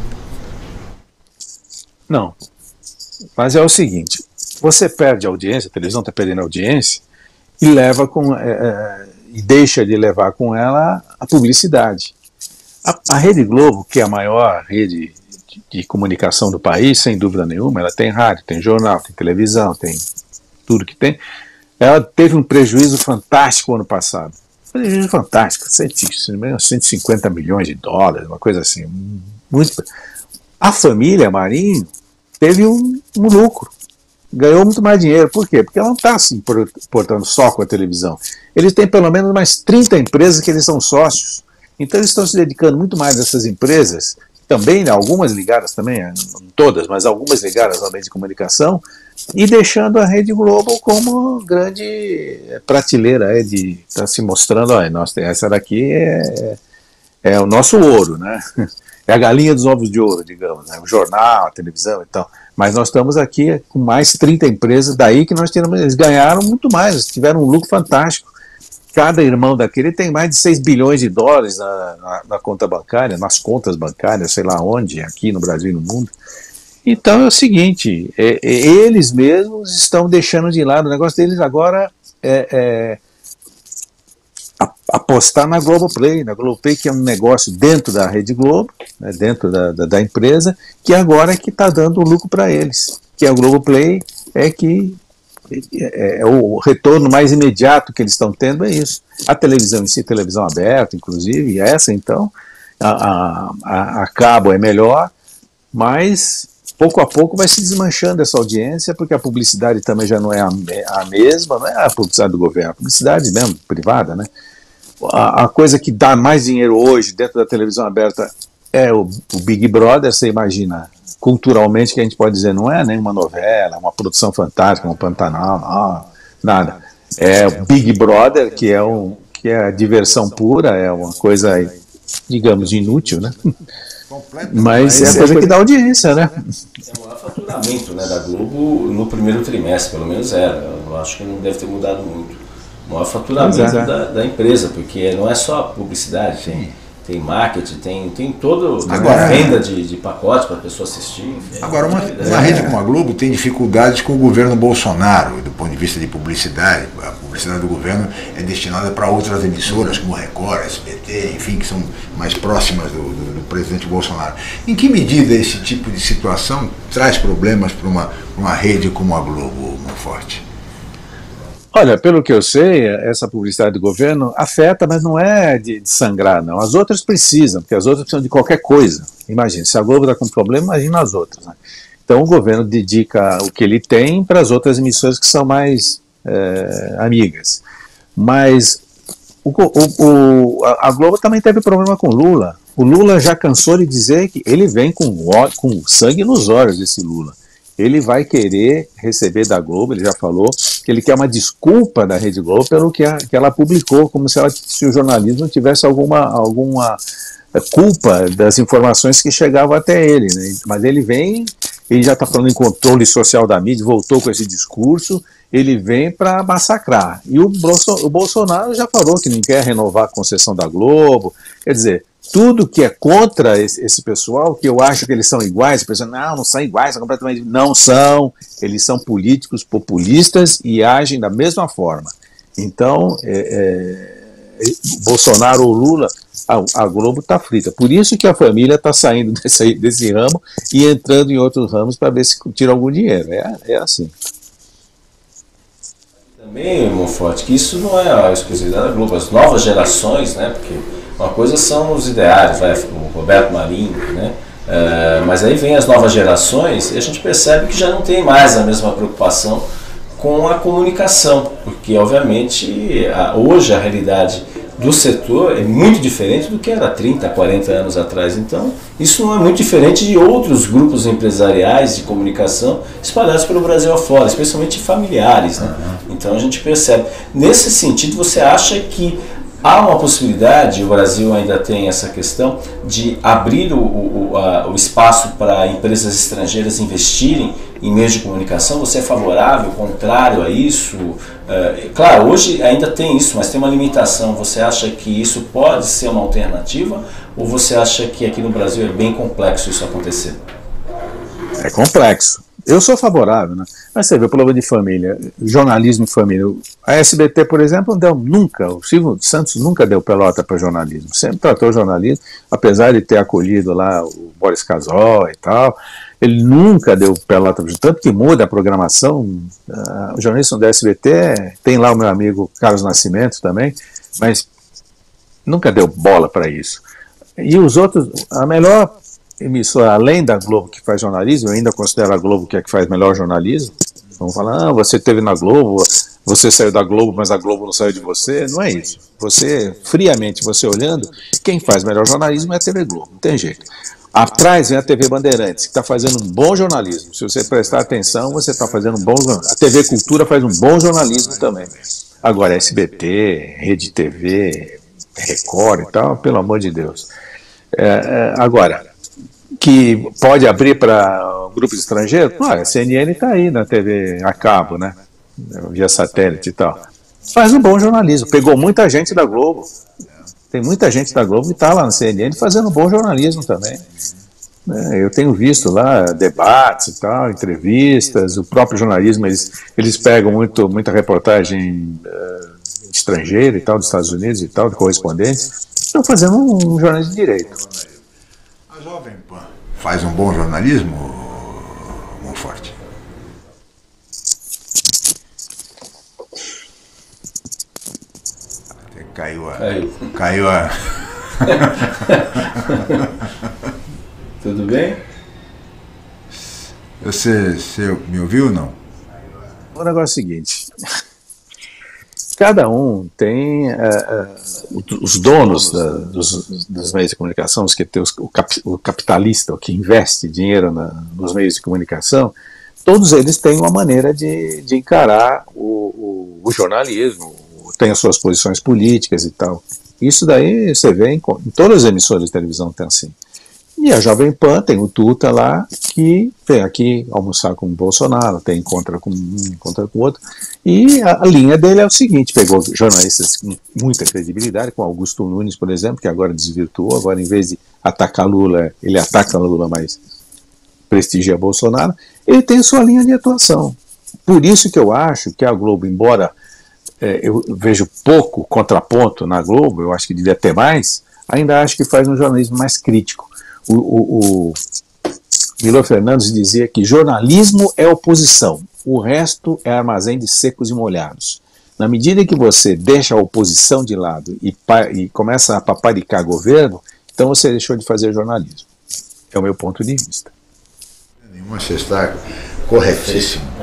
F: Não. Mas é o seguinte, você perde a audiência, a televisão está perdendo a audiência e leva com é, é, e deixa de levar com ela a publicidade. A, a Rede Globo, que é a maior rede de, de comunicação do país, sem dúvida nenhuma, ela tem rádio, tem jornal, tem televisão, tem tudo que tem. Ela teve um prejuízo fantástico ano passado. Um prejuízo fantástico, cento e cinquenta milhões de dólares, uma coisa assim. Muito. A família Marinho teve um, um lucro, ganhou muito mais dinheiro. Por quê? Porque ela não está se importando só com a televisão. Eles têm pelo menos mais trinta empresas que eles são sócios. Então eles estão se dedicando muito mais a essas empresas, também, algumas ligadas também, não todas, mas algumas ligadas ao meio de comunicação, e deixando a Rede Globo como grande prateleira, é, de estar tá se mostrando, olha, nossa, essa daqui é, é o nosso ouro, né? É a galinha dos ovos de ouro, digamos, né? O jornal, a televisão e tal. Mas nós estamos aqui com mais trinta empresas, daí que nós tivemos, eles ganharam muito mais, tiveram um lucro fantástico. Cada irmão daquele tem mais de seis bilhões de dólares na, na, na conta bancária, nas contas bancárias, sei lá onde, aqui no Brasil e no mundo. Então é o seguinte, é, é, eles mesmos estão deixando de lado, o negócio deles agora é... é apostar na Globoplay, na Globoplay, que é um negócio dentro da Rede Globo, né, dentro da, da, da empresa, que agora é que está dando lucro para eles, que a Globoplay é que é, é o retorno mais imediato que eles estão tendo, é isso. A televisão em si, televisão aberta, inclusive, essa então, a, a, a cabo é melhor, mas pouco a pouco vai se desmanchando essa audiência, porque a publicidade também já não é a, a mesma, não é a publicidade do governo, a publicidade mesmo, privada, né? A, a coisa que dá mais dinheiro hoje dentro da televisão aberta é o, o Big Brother. Você imagina, culturalmente, que a gente pode dizer, não é nenhuma novela, uma produção fantástica, um Pantanal, não, nada. É o Big Brother, que é, um, que é a diversão pura, é uma coisa, digamos, inútil, né? Mas é a coisa que dá audiência, né?
G: É o maior faturamento, né, da Globo no primeiro trimestre, pelo menos era. Eu acho que não deve ter mudado muito. O maior faturamento é. da, da empresa, porque não é só publicidade, tem, tem marketing, tem, tem toda a venda de, de pacotes para a pessoa assistir.
E: Agora, uma, uma rede como a Globo tem dificuldades com o governo Bolsonaro, do ponto de vista de publicidade. A publicidade do governo é destinada para outras emissoras, como Record, S B T, enfim, que são mais próximas do, do, do presidente Bolsonaro. Em que medida esse tipo de situação traz problemas para uma, uma rede como a Globo, Monforte?
F: Olha, pelo que eu sei, essa publicidade do governo afeta, mas não é de, de sangrar, não. As outras precisam, porque as outras precisam de qualquer coisa. Imagina, se a Globo está com problema, imagina as outras, né? Então o governo dedica o que ele tem para as outras emissoras que são mais é, amigas. Mas o, o, o, a Globo também teve problema com Lula. O Lula já cansou de dizer que ele vem com, com sangue nos olhos, esse Lula. Ele vai querer receber da Globo, ele já falou, que ele quer uma desculpa da Rede Globo pelo que, a, que ela publicou, como se, ela, se o jornalismo tivesse alguma, alguma culpa das informações que chegavam até ele, né? Mas ele vem, ele já está falando em controle social da mídia, voltou com esse discurso, ele vem para massacrar. E o, Bolso, o Bolsonaro já falou que não quer renovar a concessão da Globo, quer dizer, tudo que é contra esse, esse pessoal, que eu acho que eles são iguais, a pessoa, não, não são iguais, são completamente... Não são, eles são políticos populistas e agem da mesma forma. Então, é, é, Bolsonaro ou Lula, a, a Globo está frita. Por isso que a família está saindo desse, desse ramo e entrando em outros ramos para ver se tira algum dinheiro. É, é assim.
G: Também, Monforte, que isso não é a exclusividade da Globo. As novas gerações, né, porque uma coisa são os ideários, vai, o Roberto Marinho, né, uh, mas aí vem as novas gerações e a gente percebe que já não tem mais a mesma preocupação com a comunicação, porque obviamente a, hoje a realidade do setor é muito diferente do que era trinta, quarenta anos atrás. Então, isso não é muito diferente de outros grupos empresariais de comunicação espalhados pelo Brasil afora, especialmente familiares, né? Então, a gente percebe. Nesse sentido, você acha que há uma possibilidade, o Brasil ainda tem essa questão, de abrir o, o, a, o espaço para empresas estrangeiras investirem em meios de comunicação? Você é favorável, contrário a isso? É, claro, hoje ainda tem isso, mas tem uma limitação. Você acha que isso pode ser uma alternativa? Ou você acha que aqui no Brasil é bem complexo isso acontecer?
F: É complexo. Eu sou favorável, né? Mas você vê o problema de família, jornalismo de família. A S B T, por exemplo, não deu nunca, o Silvio Santos nunca deu pelota para jornalismo, sempre tratou o jornalismo, apesar de ter acolhido lá o Boris Casoy e tal, ele nunca deu pelota, tanto que muda a programação. Uh, o jornalismo da S B T, tem lá o meu amigo Carlos Nascimento também, mas nunca deu bola para isso. E os outros, a melhor emissora, além da Globo, que faz jornalismo, eu ainda considero a Globo que é que faz melhor jornalismo. Vamos falar, ah, você esteve na Globo, você saiu da Globo, mas a Globo não saiu de você. Não é isso. Você, friamente, você olhando, quem faz melhor jornalismo é a T V Globo, não tem jeito. Atrás vem a T V Bandeirantes, que está fazendo um bom jornalismo. Se você prestar atenção, você está fazendo um bom jornalismo. A T V Cultura faz um bom jornalismo também. Agora, S B T, Rede T V, Record e tal, pelo amor de Deus. É, é, agora, que pode abrir para grupos estrangeiros? Claro, a C N N está aí na T V a cabo, né? Via satélite e tal. Faz um bom jornalismo. Pegou muita gente da Globo. Tem muita gente da Globo que está lá na C N N fazendo um bom jornalismo também. É, eu tenho visto lá debates e tal, entrevistas, o próprio jornalismo, eles, eles pegam muito, muita reportagem uh, estrangeira e tal, dos Estados Unidos e tal, de correspondentes, estão fazendo um, um jornalismo de direito.
E: A Jovem Pan faz um bom jornalismo, Monforte? Até caiu a...
G: Caiu.
E: Caiu a...
G: Tudo bem?
E: Você, você me ouviu ou não?
F: O negócio é o seguinte... Cada um tem uh, uh, os donos da, dos, dos meios de comunicação, os que tem os, o, cap, o capitalista, o que investe dinheiro na, nos meios de comunicação, todos eles têm uma maneira de, de encarar o, o, o jornalismo, tem as suas posições políticas e tal. Isso daí você vê em, em todas as emissoras de televisão tem assim. E a Jovem Pan tem o Tuta lá, que vem aqui almoçar com o Bolsonaro, tem encontra com um, encontra com outro. E a, a linha dele é o seguinte, pegou jornalistas com muita credibilidade, com Augusto Nunes, por exemplo, que agora desvirtuou, agora em vez de atacar Lula, ele ataca Lula, mas prestigia Bolsonaro, ele tem a sua linha de atuação. Por isso que eu acho que a Globo, embora é, eu vejo pouco contraponto na Globo, eu acho que devia ter mais, ainda acho que faz um jornalismo mais crítico. O, o, o Milor Fernandes dizia que jornalismo é oposição, o resto é armazém de secos e molhados. Na medida que você deixa a oposição de lado e, e começa a paparicar governo, então você deixou de fazer jornalismo. É o meu ponto de vista.
E: Você está corretíssimo.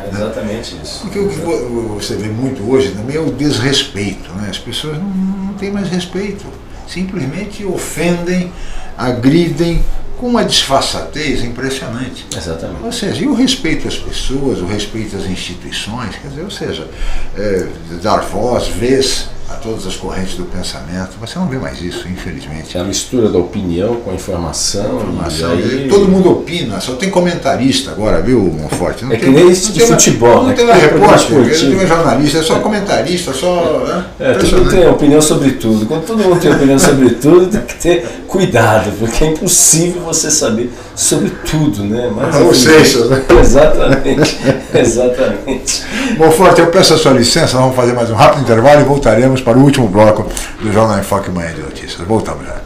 G: É exatamente né? isso.
E: Porque o que você vê muito hoje também é o desrespeito, né? As pessoas não, não têm mais respeito, simplesmente ofendem, agridem com uma disfarçatez impressionante.
G: Exatamente.
E: Ou seja, e o respeito às pessoas, o respeito às instituições, quer dizer, ou seja, é, dar voz, vez a todas as correntes do pensamento. Você não vê mais isso, infelizmente.
G: É a mistura da opinião com a informação.
E: informação
G: e aí...
E: Todo mundo opina, só tem comentarista agora, viu, Monforte? Não
G: é
E: tem,
G: que nem esse de futebol.
E: Não
G: né?
E: tem uma repórter, não tem uma jornalista, é só comentarista, só... Né?
G: É, todo mundo tem opinião sobre tudo. Quando todo mundo tem opinião sobre tudo, tem que ter cuidado, porque é impossível você saber sobre tudo, né? Mas,
E: Ou seja, né?
G: Exatamente, exatamente.
E: Monforte, eu peço a sua licença, vamos fazer mais um rápido intervalo e voltaremos para o último bloco do Jornal em Foque Manhã de Notícias. Voltamos já.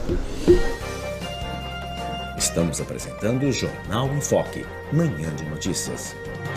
C: Estamos apresentando o Jornal em Foque, Manhã de Notícias.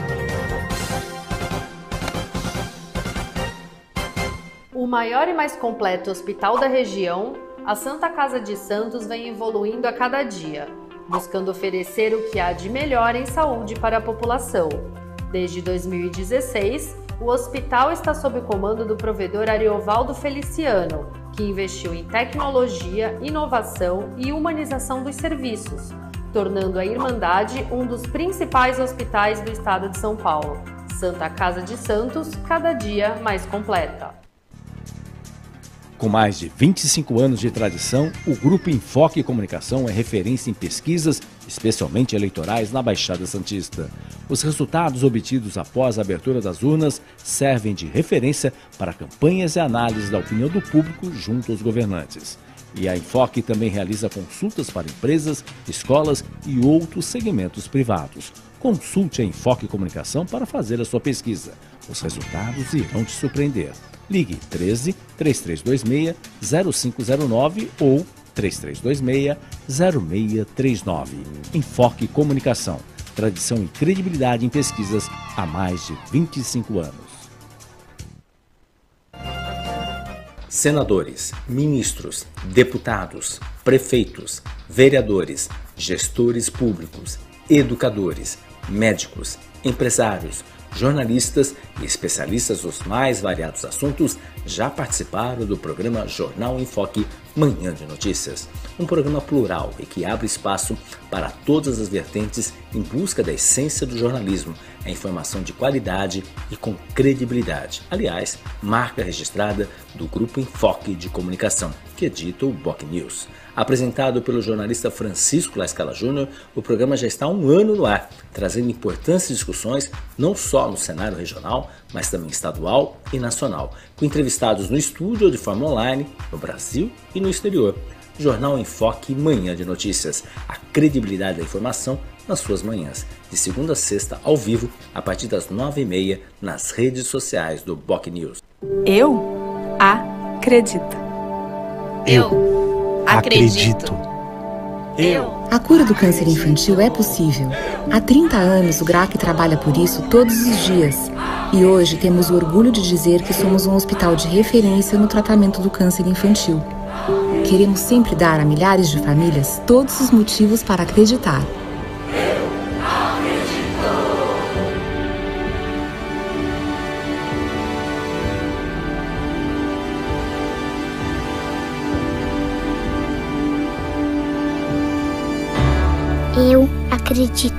A: O maior e mais completo hospital da região, a Santa Casa de Santos vem evoluindo a cada dia, buscando oferecer o que há de melhor em saúde para a população. Desde dois mil e dezesseis, o hospital está sob o comando do provedor Ariovaldo Feliciano, que investiu em tecnologia, inovação e humanização dos serviços, tornando a Irmandade um dos principais hospitais do estado de São Paulo. Santa Casa de Santos, cada dia mais completa.
C: Com mais de vinte e cinco anos de tradição, o Grupo Enfoque Comunicação é referência em pesquisas, especialmente eleitorais, na Baixada Santista. Os resultados obtidos após a abertura das urnas servem de referência para campanhas e análises da opinião do público junto aos governantes. E a Enfoque também realiza consultas para empresas, escolas e outros segmentos privados. Consulte a Enfoque Comunicação para fazer a sua pesquisa. Os resultados irão te surpreender. Ligue treze, três três dois seis, zero cinco zero nove ou três três dois seis, zero seis três nove. Enfoque Comunicação. Tradição e credibilidade em pesquisas há mais de vinte e cinco anos. Senadores, ministros, deputados, prefeitos, vereadores, gestores públicos, educadores, médicos, empresários, jornalistas e especialistas dos mais variados assuntos já participaram do programa Jornal em Foque Manhã de Notícias, um programa plural e que abre espaço para todas as vertentes em busca da essência do jornalismo, a informação de qualidade e com credibilidade. Aliás, marca registrada do Grupo Enfoque de Comunicação, que edita o Boc News. Apresentado pelo jornalista Francisco Lascala Júnior, o programa já está há um ano no ar, trazendo importantes discussões não só no cenário regional, mas também estadual e nacional, com entrevistados no estúdio ou de forma online, no Brasil e no exterior. Jornal em Foque Manhã de Notícias, a credibilidade da informação nas suas manhãs, de segunda a sexta ao vivo, a partir das nove e meia, nas redes sociais do Boc News.
I: Eu acredito.
J: Eu acredito.
I: Eu.
J: A cura do câncer infantil é possível. Há trinta anos o GRAC trabalha por isso todos os dias. E hoje temos o orgulho de dizer que somos um hospital de referência no tratamento do câncer infantil. Queremos sempre dar a milhares de famílias todos os motivos para acreditar.
K: Eu acredito.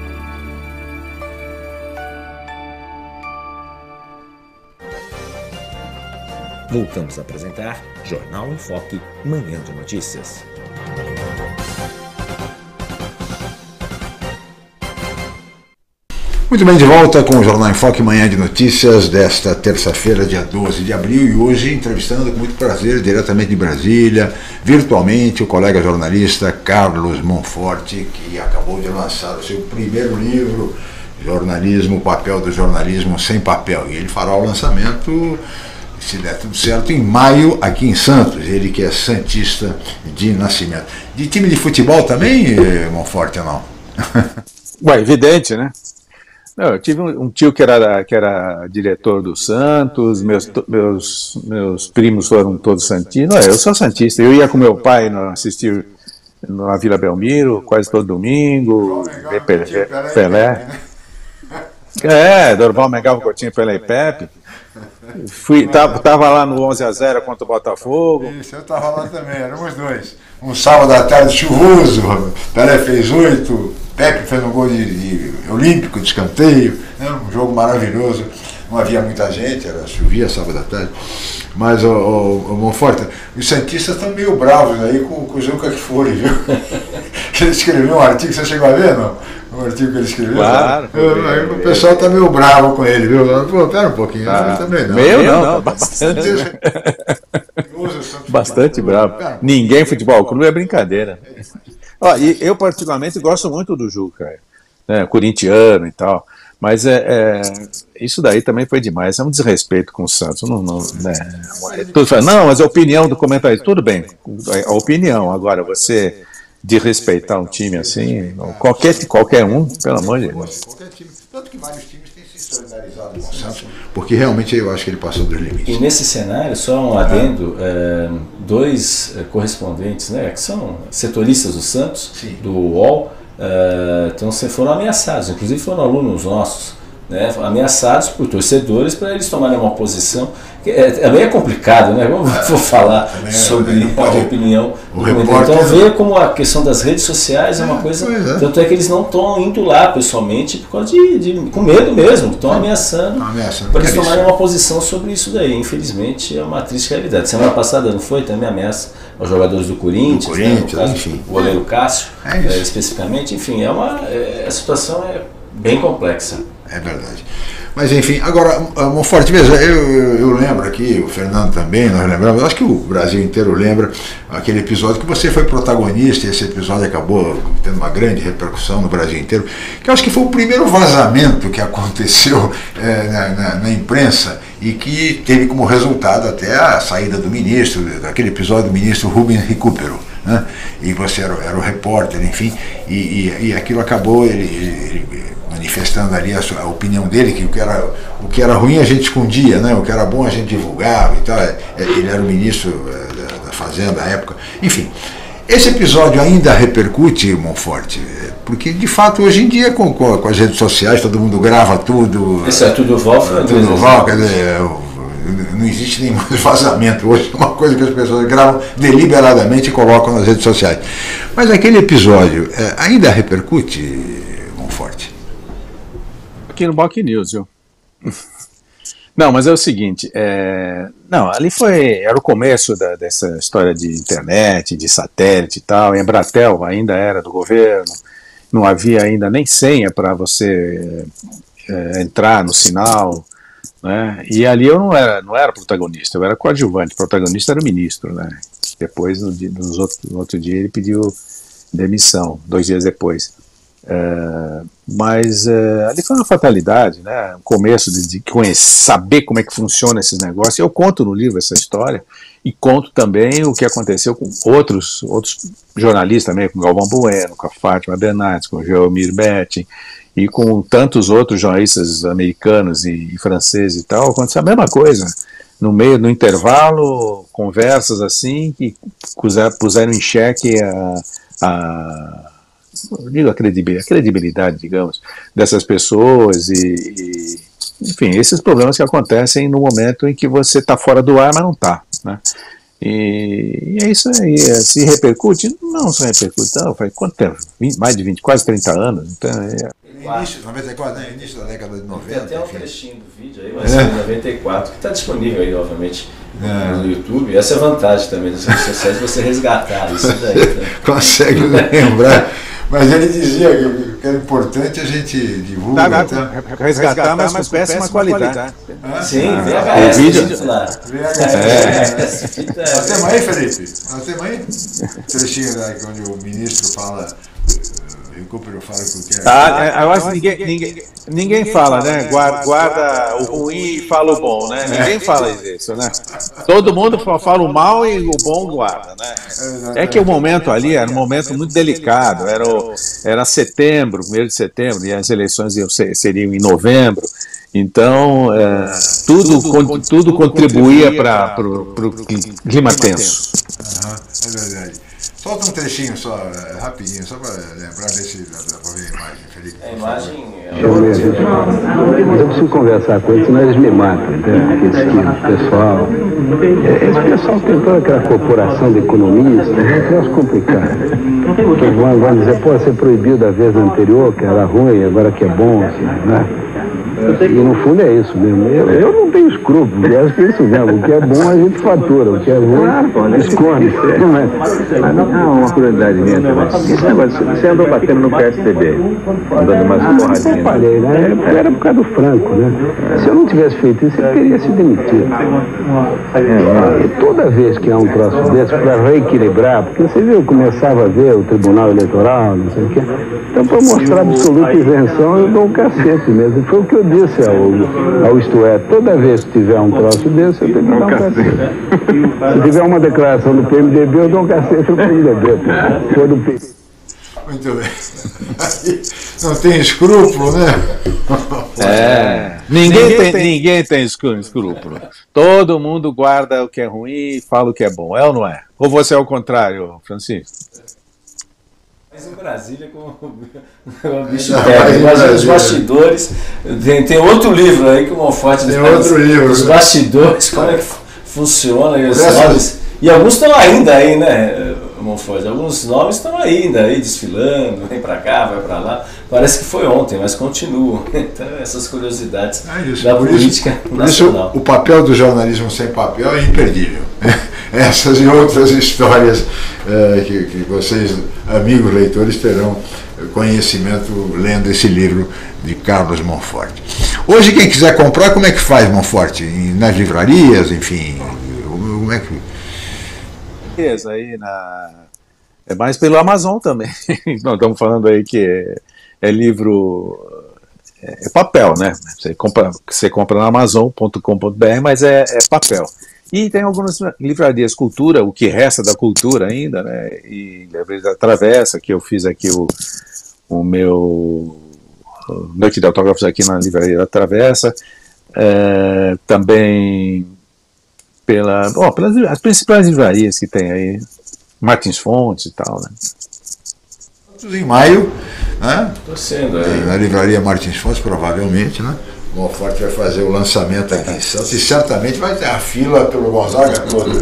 C: Voltamos a apresentar Jornal em Foque Manhã de Notícias.
E: Muito bem, de volta com o Jornal em Foque Manhã de Notícias desta terça-feira, dia doze de abril, e hoje entrevistando com muito prazer, diretamente de Brasília, virtualmente, o colega jornalista Carlos Monforte, que acabou de lançar o seu primeiro livro, Jornalismo, o papel do jornalismo sem papel, e ele fará o lançamento, se der tudo certo, em maio, aqui em Santos, ele que é santista de nascimento. De time de futebol também, Monforte, ou não?
F: Ué, evidente, né? Não, eu tive um, um tio que era, que era diretor do Santos, meus, meus, meus primos foram todos santistas. Não, eu sou santista, eu ia com meu pai assistir na Vila Belmiro, quase todo domingo, ver Pelé. Pelé. É, Dorival Mengal Coutinho pela I P E P. Fui, tava, tava lá no onze a zero contra o Botafogo.
E: Isso, eu tava lá também, éramos dois. Um sábado à tarde chuvoso, Pelé fez oito, Pepe fez um gol de, de olímpico, de escanteio, né? Um jogo maravilhoso. Não havia muita gente, era, chovia sábado à tarde. Mas, o, o, o Monforte, os santistas estão meio bravos aí com, com o Juca Kfouri, viu? Ele escreveu um artigo, você chegou a ver, não? O artigo que ele escreveu?
F: Claro.
E: Eu, aí o pessoal está meio bravo com ele, viu? Pô, pera um pouquinho, ah, eu também não.
F: Meio não, não, bastante. Bastante bravo. Ninguém futebol clube é brincadeira. Ó, e eu particularmente gosto muito do Juca, né, corintiano e tal. Mas é, é, isso daí também foi demais, é um desrespeito com o Santos. Não, não, né, tudo, não, mas a opinião do comentarista, tudo bem, a opinião, agora você de respeitar um time assim, qualquer, qualquer um, pelo amor de Deus.
E: Qualquer time, tanto que vários times têm se solidarizado com o Santos, porque realmente eu acho que ele passou dos limites.
G: E nesse cenário, só um adendo, é, dois correspondentes, né, que são setoristas do Santos, Sim. do U O L, Uh, então foram ameaçados, inclusive foram alunos nossos, né, ameaçados por torcedores para eles tomarem uma posição que é, também é complicado, né? Vou, vou falar é, sobre a opinião.
E: O repórter,
G: então ver como a questão das redes sociais é uma é, coisa, é. tanto é que eles não estão indo lá pessoalmente por causa de, de com medo mesmo, estão ameaçando, ameaçando para eles tomarem uma posição sobre isso daí. Infelizmente é uma triste realidade. Semana passada não foi também ameaça aos jogadores do Corinthians, do Corinthians, né, enfim, o goleiro Cássio, é é, especificamente. Enfim, é uma, é, a situação é bem complexa.
E: É verdade. Mas enfim, agora, Monforte, veja, eu, eu, eu lembro aqui, o Fernando também, nós lembramos, acho que o Brasil inteiro lembra aquele episódio que você foi protagonista, e esse episódio acabou tendo uma grande repercussão no Brasil inteiro, que eu acho que foi o primeiro vazamento que aconteceu é, na, na, na imprensa e que teve como resultado até a saída do ministro, daquele episódio do ministro Rubens Recupero, né? E você era, era o repórter, enfim, e, e, e aquilo acabou, ele, ele manifestando ali a, sua, a opinião dele, que o que, era, o que era ruim a gente escondia, né? O que era bom a gente divulgava e tal. Ele era o ministro da, da Fazenda à época. Enfim, esse episódio ainda repercute, Monforte, porque de fato hoje em dia com, com, com as redes sociais todo mundo grava tudo.
G: Isso é tudo vol,
E: tudo vol, quer dizer, não existe nem mais vazamento hoje, é uma coisa que as pessoas gravam deliberadamente e colocam nas redes sociais. Mas aquele episódio é, ainda repercute, Monforte?
F: Aqui no Boc News, viu? Não, mas é o seguinte, é... não, ali foi, era o começo da, dessa história de internet, de satélite e tal, a Embratel ainda era do governo, não havia ainda nem senha para você é, entrar no sinal, né? E ali eu não era, não era protagonista, eu era coadjuvante, o protagonista era o ministro, né? Depois, no, dia, nos outro, no outro dia, ele pediu demissão, dois dias depois. Uh, mas uh, ali foi uma fatalidade, né? O começo de, de conhecer, saber como é que funciona esses negócios. Eu conto no livro essa história e conto também o que aconteceu com outros, outros jornalistas também, com o Galvão Bueno, com a Fátima Bernardes, com o Geomir Betting e com tantos outros jornalistas americanos e, e franceses e tal. Aconteceu a mesma coisa. No meio, no intervalo, conversas assim que puseram em xeque a, a digo a credibilidade, a credibilidade, digamos, dessas pessoas e, e, enfim, esses problemas que acontecem no momento em que você está fora do ar, mas não está, né? E, e é isso aí, se repercute? Não se repercute, não, faz quanto tempo? vinte, mais de vinte, quase trinta anos, então é...
E: Início de noventa e quatro, né? Início da década de noventa.
G: Tem até um trechinho do vídeo aí, mas é noventa e quatro, que está disponível aí, obviamente, é. no YouTube. Essa é a vantagem também das redes sociais, você resgatar isso daí. Né?
E: Consegue lembrar. Mas ele dizia que, que era importante a gente divulgar.
F: Tá, tá, resgatar, resgatar, mas com péssima, péssima qualidade. qualidade.
G: Ah, sim, ah, V H S.
F: O vídeo.
E: V H S. É. Nós temos aí, Felipe? Nós temos aí? Trechinho da, onde o ministro fala. Recupero fala que o que é.
F: Ah, eu acho que ninguém, ninguém, ninguém fala, né? Guarda, guarda o ruim e fala o bom, né? Ninguém fala isso, né? Todo mundo fala o mal e o bom guarda, né? É que o momento ali era um momento muito delicado, era, o, era setembro, primeiro de setembro, e as eleições iam ser, seriam em novembro. Então, é, tudo, tudo, tudo contribuía para o clima tenso.
E: Uhum, é verdade. Solta um trechinho só, rapidinho, só para lembrar desse, para ver a imagem, Felipe.
G: A imagem é
L: Mas eu preciso conversar com eles, senão eles me matam, entendeu? Esse pessoal. Esse pessoal tem toda aquela corporação de economistas, é um troço complicado. Eles vão, vão dizer, pô, você proibiu da vez anterior, que era ruim, agora que é bom, assim, né? E no fundo é isso mesmo. Eu, eu não tenho escrúpulos, eu acho que é isso mesmo. O que é bom a gente fatura, o que é ruim esconde.
M: Mas não, uma curiosidade minha também. Esse negócio, você andou batendo no P S D B, andando mais porradinhas.
L: Eu falei, né? Era, era por causa do Franco, né? Se eu não tivesse feito isso, ele teria se demitido. É, e toda vez que há um troço desse, para reequilibrar, porque você viu, começava a ver o Tribunal Eleitoral, não sei o quê. Então, para mostrar absoluta isenção, eu dou um cacete mesmo. Foi o que eu disse ao, ao Isto É, toda vez que tiver um troço desse, eu tenho que dar um cacete. Se tiver uma declaração do P M D B, eu dou um cacete no P M D B. Pô. Foi do P M D B.
E: Muito bem. Não tem escrúpulo, né?
F: É. Ninguém, ninguém, tem, tem, ninguém tem escrúpulo. Todo mundo guarda o que é ruim e fala o que é bom. É ou não é? Ou você é o contrário, Francisco?
G: Mas em Brasília, com o bicho pega, imagina os bastidores. Tem, tem outro livro aí que o Monforte
E: tem outro livro.
G: Os bastidores, como é que funciona e os nomes. E alguns estão ainda aí, né, Monforte? Alguns nomes estão ainda aí desfilando, vem pra cá, vai pra lá. Parece que foi ontem, mas continuam. Então, essas curiosidades
E: é isso,
G: da
E: por
G: política
E: isso, por
G: nacional.
E: Isso, o papel do jornalismo sem papel é imperdível. Essas e outras histórias é, que, que vocês, amigos leitores, terão conhecimento lendo esse livro de Carlos Monforte. Hoje, quem quiser comprar, como é que faz, Monforte? Nas livrarias, enfim, como é que...
F: Aí na... É mais pelo Amazon também. Nós estamos falando aí que é, é livro... É, é papel, né? Você compra, você compra na amazon ponto com ponto br, mas é, é papel. E tem algumas livrarias Cultura, o que resta da Cultura ainda, né? E Livraria Travessa, que eu fiz aqui o, o meu Noite de Autógrafos aqui na Livraria da Travessa. É, também pela, oh, pelas as principais livrarias que tem aí, Martins Fontes e tal, né?
E: Em maio, né?
G: Torcendo, é.
E: Na Livraria Martins Fontes, provavelmente, né? O Monforte vai fazer o lançamento aqui em Santos e certamente vai ter a fila pelo Gonzaga todo.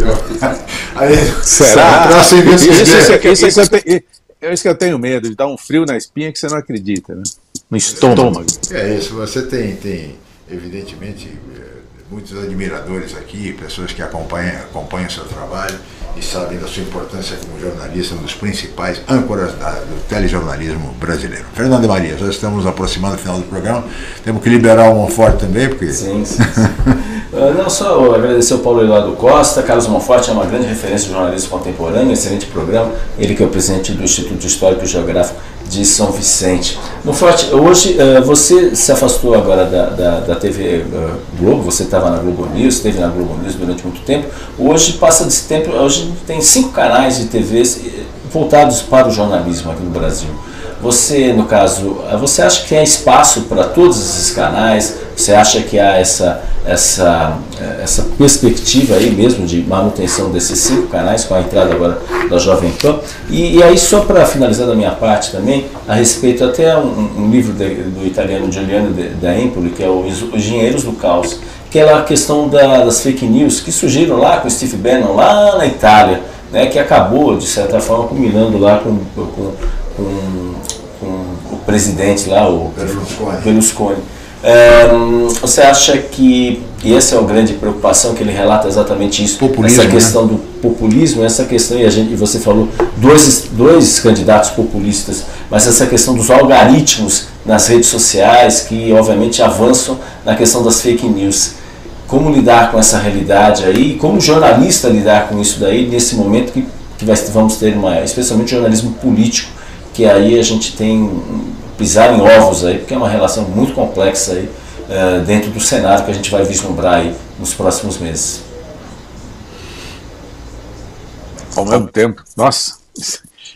E: Aí,
F: será? Isso, isso, isso, isso, isso, eu tenho, é isso que eu tenho medo, de dar um frio na espinha que você não acredita, né? No estômago.
E: É isso, você tem, tem evidentemente, muitos admiradores aqui, pessoas que acompanham, acompanham o seu trabalho e sabem da sua importância como jornalista, um dos principais âncoras da, do telejornalismo brasileiro. Fernando e Maria, já estamos aproximando do final do programa, temos que liberar o Monforte também, porque...
G: Sim, sim, sim. Não só agradecer ao Paulo Eduardo Costa. Carlos Monforte é uma grande referência de jornalismo contemporâneo, excelente programa, ele que é o presidente do Instituto Histórico e Geográfico de São Vicente. Monforte, hoje uh, você se afastou agora da, da, da T V uh, Globo, você estava na Globo News, esteve na Globo News durante muito tempo. Hoje passa desse tempo, hoje tem cinco canais de T Vs voltados para o jornalismo aqui no Brasil. Você, no caso, você acha que há espaço para todos esses canais? Você acha que há essa, essa, essa perspectiva aí mesmo de manutenção desses cinco canais com a entrada agora da Jovem Pan? E, e aí, só para finalizar da minha parte também, a respeito até um, um livro de, do italiano Giuliano da Empoli, que é o Os Engenheiros do Caos, que é a questão da, das fake news que surgiram lá com o Steve Bannon, lá na Itália, né, que acabou, de certa forma, culminando lá com, com, com, com o presidente lá, o Berlusconi. Berlusconi. É, você acha que, e essa é uma grande preocupação, que ele relata exatamente isso,
E: populismo,
G: essa questão, né, do populismo, essa questão, e, a gente, e você falou dois, dois candidatos populistas, mas essa questão dos algoritmos nas redes sociais que obviamente avançam na questão das fake news. Como lidar com essa realidade aí, como jornalista lidar com isso daí nesse momento que, que vai, vamos ter uma, especialmente jornalismo político, que aí a gente tem pisar em ovos aí, porque é uma relação muito complexa aí, uh, dentro do cenário que a gente vai vislumbrar aí nos próximos meses.
F: Ao mesmo tempo, nossa,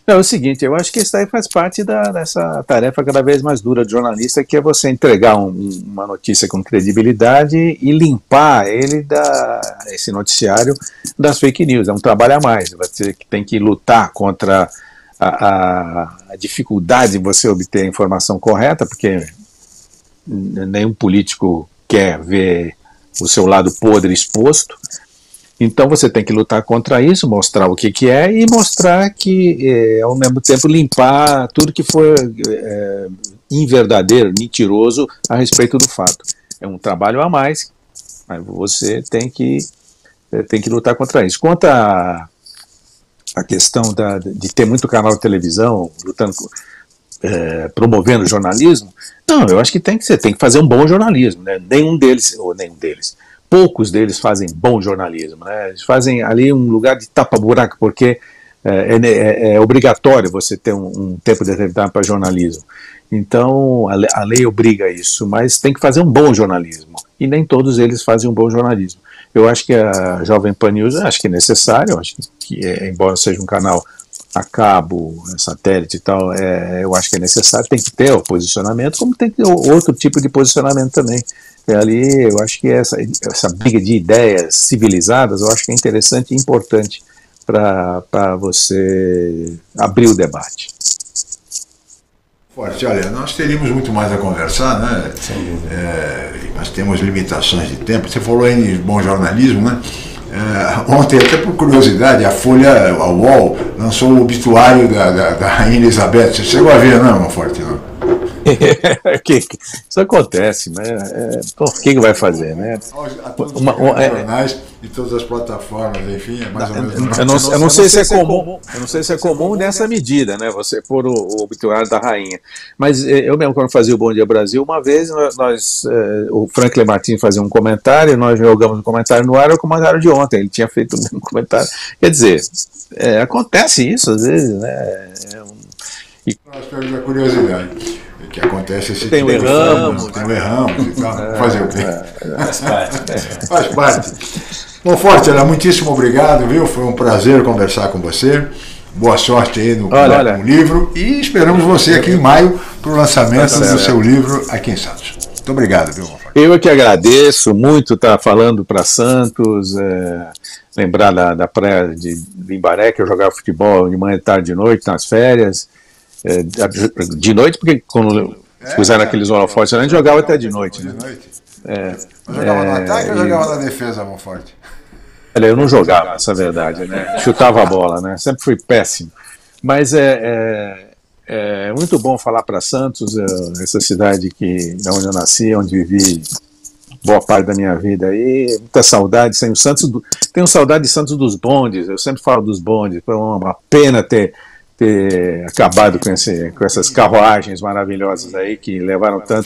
F: Não, é o seguinte, eu acho que isso aí faz parte da, dessa tarefa cada vez mais dura de jornalista, que é você entregar um, uma notícia com credibilidade e limpar ele, da, esse noticiário, das fake news. É um trabalho a mais, você tem que lutar contra a, a, a dificuldade de você obter a informação correta, porque nenhum político quer ver o seu lado podre exposto. Então você tem que lutar contra isso, mostrar o que, que é e mostrar que, é, ao mesmo tempo, limpar tudo que for é, inverdadeiro, mentiroso a respeito do fato. É um trabalho a mais, mas você tem que, é, tem que lutar contra isso. Quanto a, a questão da, de ter muito canal de televisão, lutando, é, promovendo jornalismo, não, eu acho que tem que ser, tem que fazer um bom jornalismo, né? Nenhum deles, ou nenhum deles, poucos deles fazem bom jornalismo, né? Eles fazem ali um lugar de tapa-buraco, porque é, é, é obrigatório você ter um, um tempo determinado para jornalismo. Então, a lei, a lei obriga isso, mas tem que fazer um bom jornalismo, e nem todos eles fazem um bom jornalismo. Eu acho que a Jovem Pan News, acho que é necessário, acho que, que é, embora seja um canal a cabo, satélite e tal, é, eu acho que é necessário, tem que ter o posicionamento, como tem que ter outro tipo de posicionamento também. É ali, eu acho que essa, essa briga de ideias civilizadas, eu acho que é interessante e importante para você abrir o debate.
E: Forte, olha, nós teríamos muito mais a conversar, né? É, mas temos limitações de tempo. Você falou aí de bom jornalismo, né? É, ontem, até por curiosidade, a Folha, a U O L, lançou o obituário da, da, da Rainha Elizabeth. Você chegou a ver, não, Monforte, não?
F: Isso acontece, né? É, pô, o que, que vai fazer, né?
E: A todos os uma, uma, jornais e todas as plataformas, enfim, é mais ou menos.
F: Eu não, eu não, eu não sei se é comum, eu não sei se é comum nessa medida, né? Você pôr o, o obituário da rainha. Mas eu mesmo, quando fazia o Bom Dia Brasil, uma vez nós, o Franklin Martins fazia um comentário, nós jogamos um comentário no ar, era o comentário de ontem, ele tinha feito o mesmo comentário. Quer dizer, é, acontece isso às vezes, né? É um,
E: e... Nós temos a curiosidade. Que acontece esse
F: tem o erramos,
E: tem o erramos e tal. É, fazer o quê?
G: É, faz parte.
E: Faz parte. Monforte, era muitíssimo obrigado, viu? Foi um prazer conversar com você. Boa sorte aí no, olha, olha. no livro. E esperamos você aqui em maio para o lançamento tá do seu livro aqui em Santos. Muito obrigado, viu, Monforte?
F: Eu é que agradeço muito estar falando para Santos. É, lembrar da, da praia de Limbaré, que eu jogava futebol de manhã, tarde, de noite, nas férias. É, de noite, porque quando é, fizeram é, aqueles holofotes, a gente jogava até de noite.
E: De
F: né?
E: noite.
F: É,
E: eu jogava é, no ataque ou jogava na defesa, Monforte?
F: Olha, eu não jogava, essa é a verdade, né? Chutava a bola, né? Sempre fui péssimo. Mas é, é, é muito bom falar para Santos, essa cidade que, onde eu nasci, onde vivi boa parte da minha vida aí, muita saudade. Tenho, Santos do, tenho saudade de Santos dos bondes, eu sempre falo dos bondes, foi uma pena ter. ter acabado com, esse, com essas carruagens maravilhosas aí que levaram tanto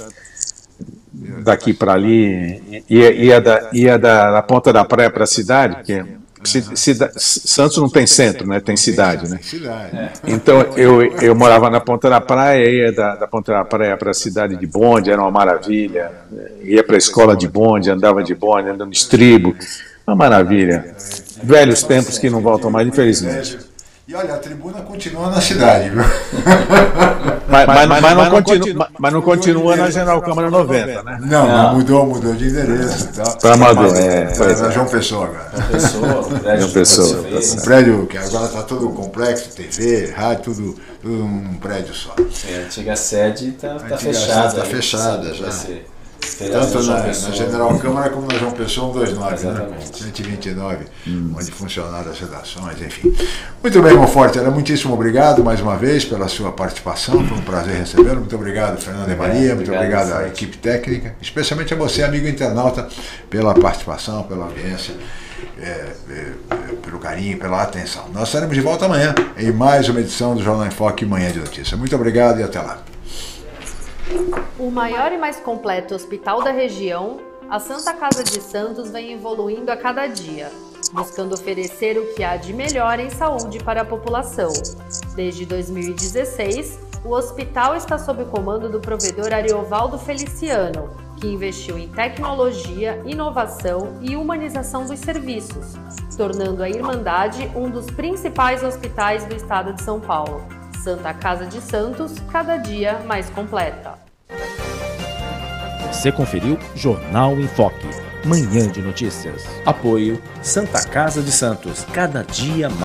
F: daqui para ali, ia, ia, da, ia da, da ponta da praia para a cidade, porque cida, Santos não tem centro, né? Tem cidade, né? Então eu, eu morava na ponta da praia, ia da, da ponta da praia para a cidade de bonde, era uma maravilha, ia para a escola de bonde, andava de bonde, andando estribo, uma maravilha. Velhos tempos que não voltam mais, infelizmente.
E: E olha, a tribuna continua na cidade, viu?
F: Mas, mas, mas, mas, não, continua, mas não continua na General Câmara noventa, né?
E: Não, não, mudou, mudou de endereço.
F: Para Amador, é.
E: Para João Pessoa agora.
G: João Pessoa, um prédio.
F: João Pessoa.
E: Um prédio que agora está todo complexo, T V, rádio, tudo, tudo num prédio só.
G: É, a antiga sede está tá fechada.
E: Está fechada já. Tanto na, na General Câmara como na João Pessoa, cento e vinte e nove, né? cento e vinte e nove, hum. onde funcionaram as redações, enfim. Muito bem, Monforte, era muitíssimo obrigado mais uma vez pela sua participação, foi um prazer recebê-lo. Muito obrigado, Fernando e Maria, muito obrigado, obrigado à equipe técnica, especialmente a você, amigo internauta, pela participação, pela audiência, é, é, pelo carinho, pela atenção. Nós estaremos de volta amanhã em mais uma edição do Jornal em Foque Manhã de Notícia. Muito obrigado e até lá.
A: O maior e mais completo hospital da região, a Santa Casa de Santos vem evoluindo a cada dia, buscando oferecer o que há de melhor em saúde para a população. Desde dois mil e dezesseis, o hospital está sob o comando do provedor Ariovaldo Feliciano, que investiu em tecnologia, inovação e humanização dos serviços, tornando a Irmandade um dos principais hospitais do estado de São Paulo. Santa Casa de Santos, cada dia mais completa.
C: Você conferiu Jornal em Foque, Manhã de Notícias.
D: Apoio Santa Casa de Santos, cada dia mais.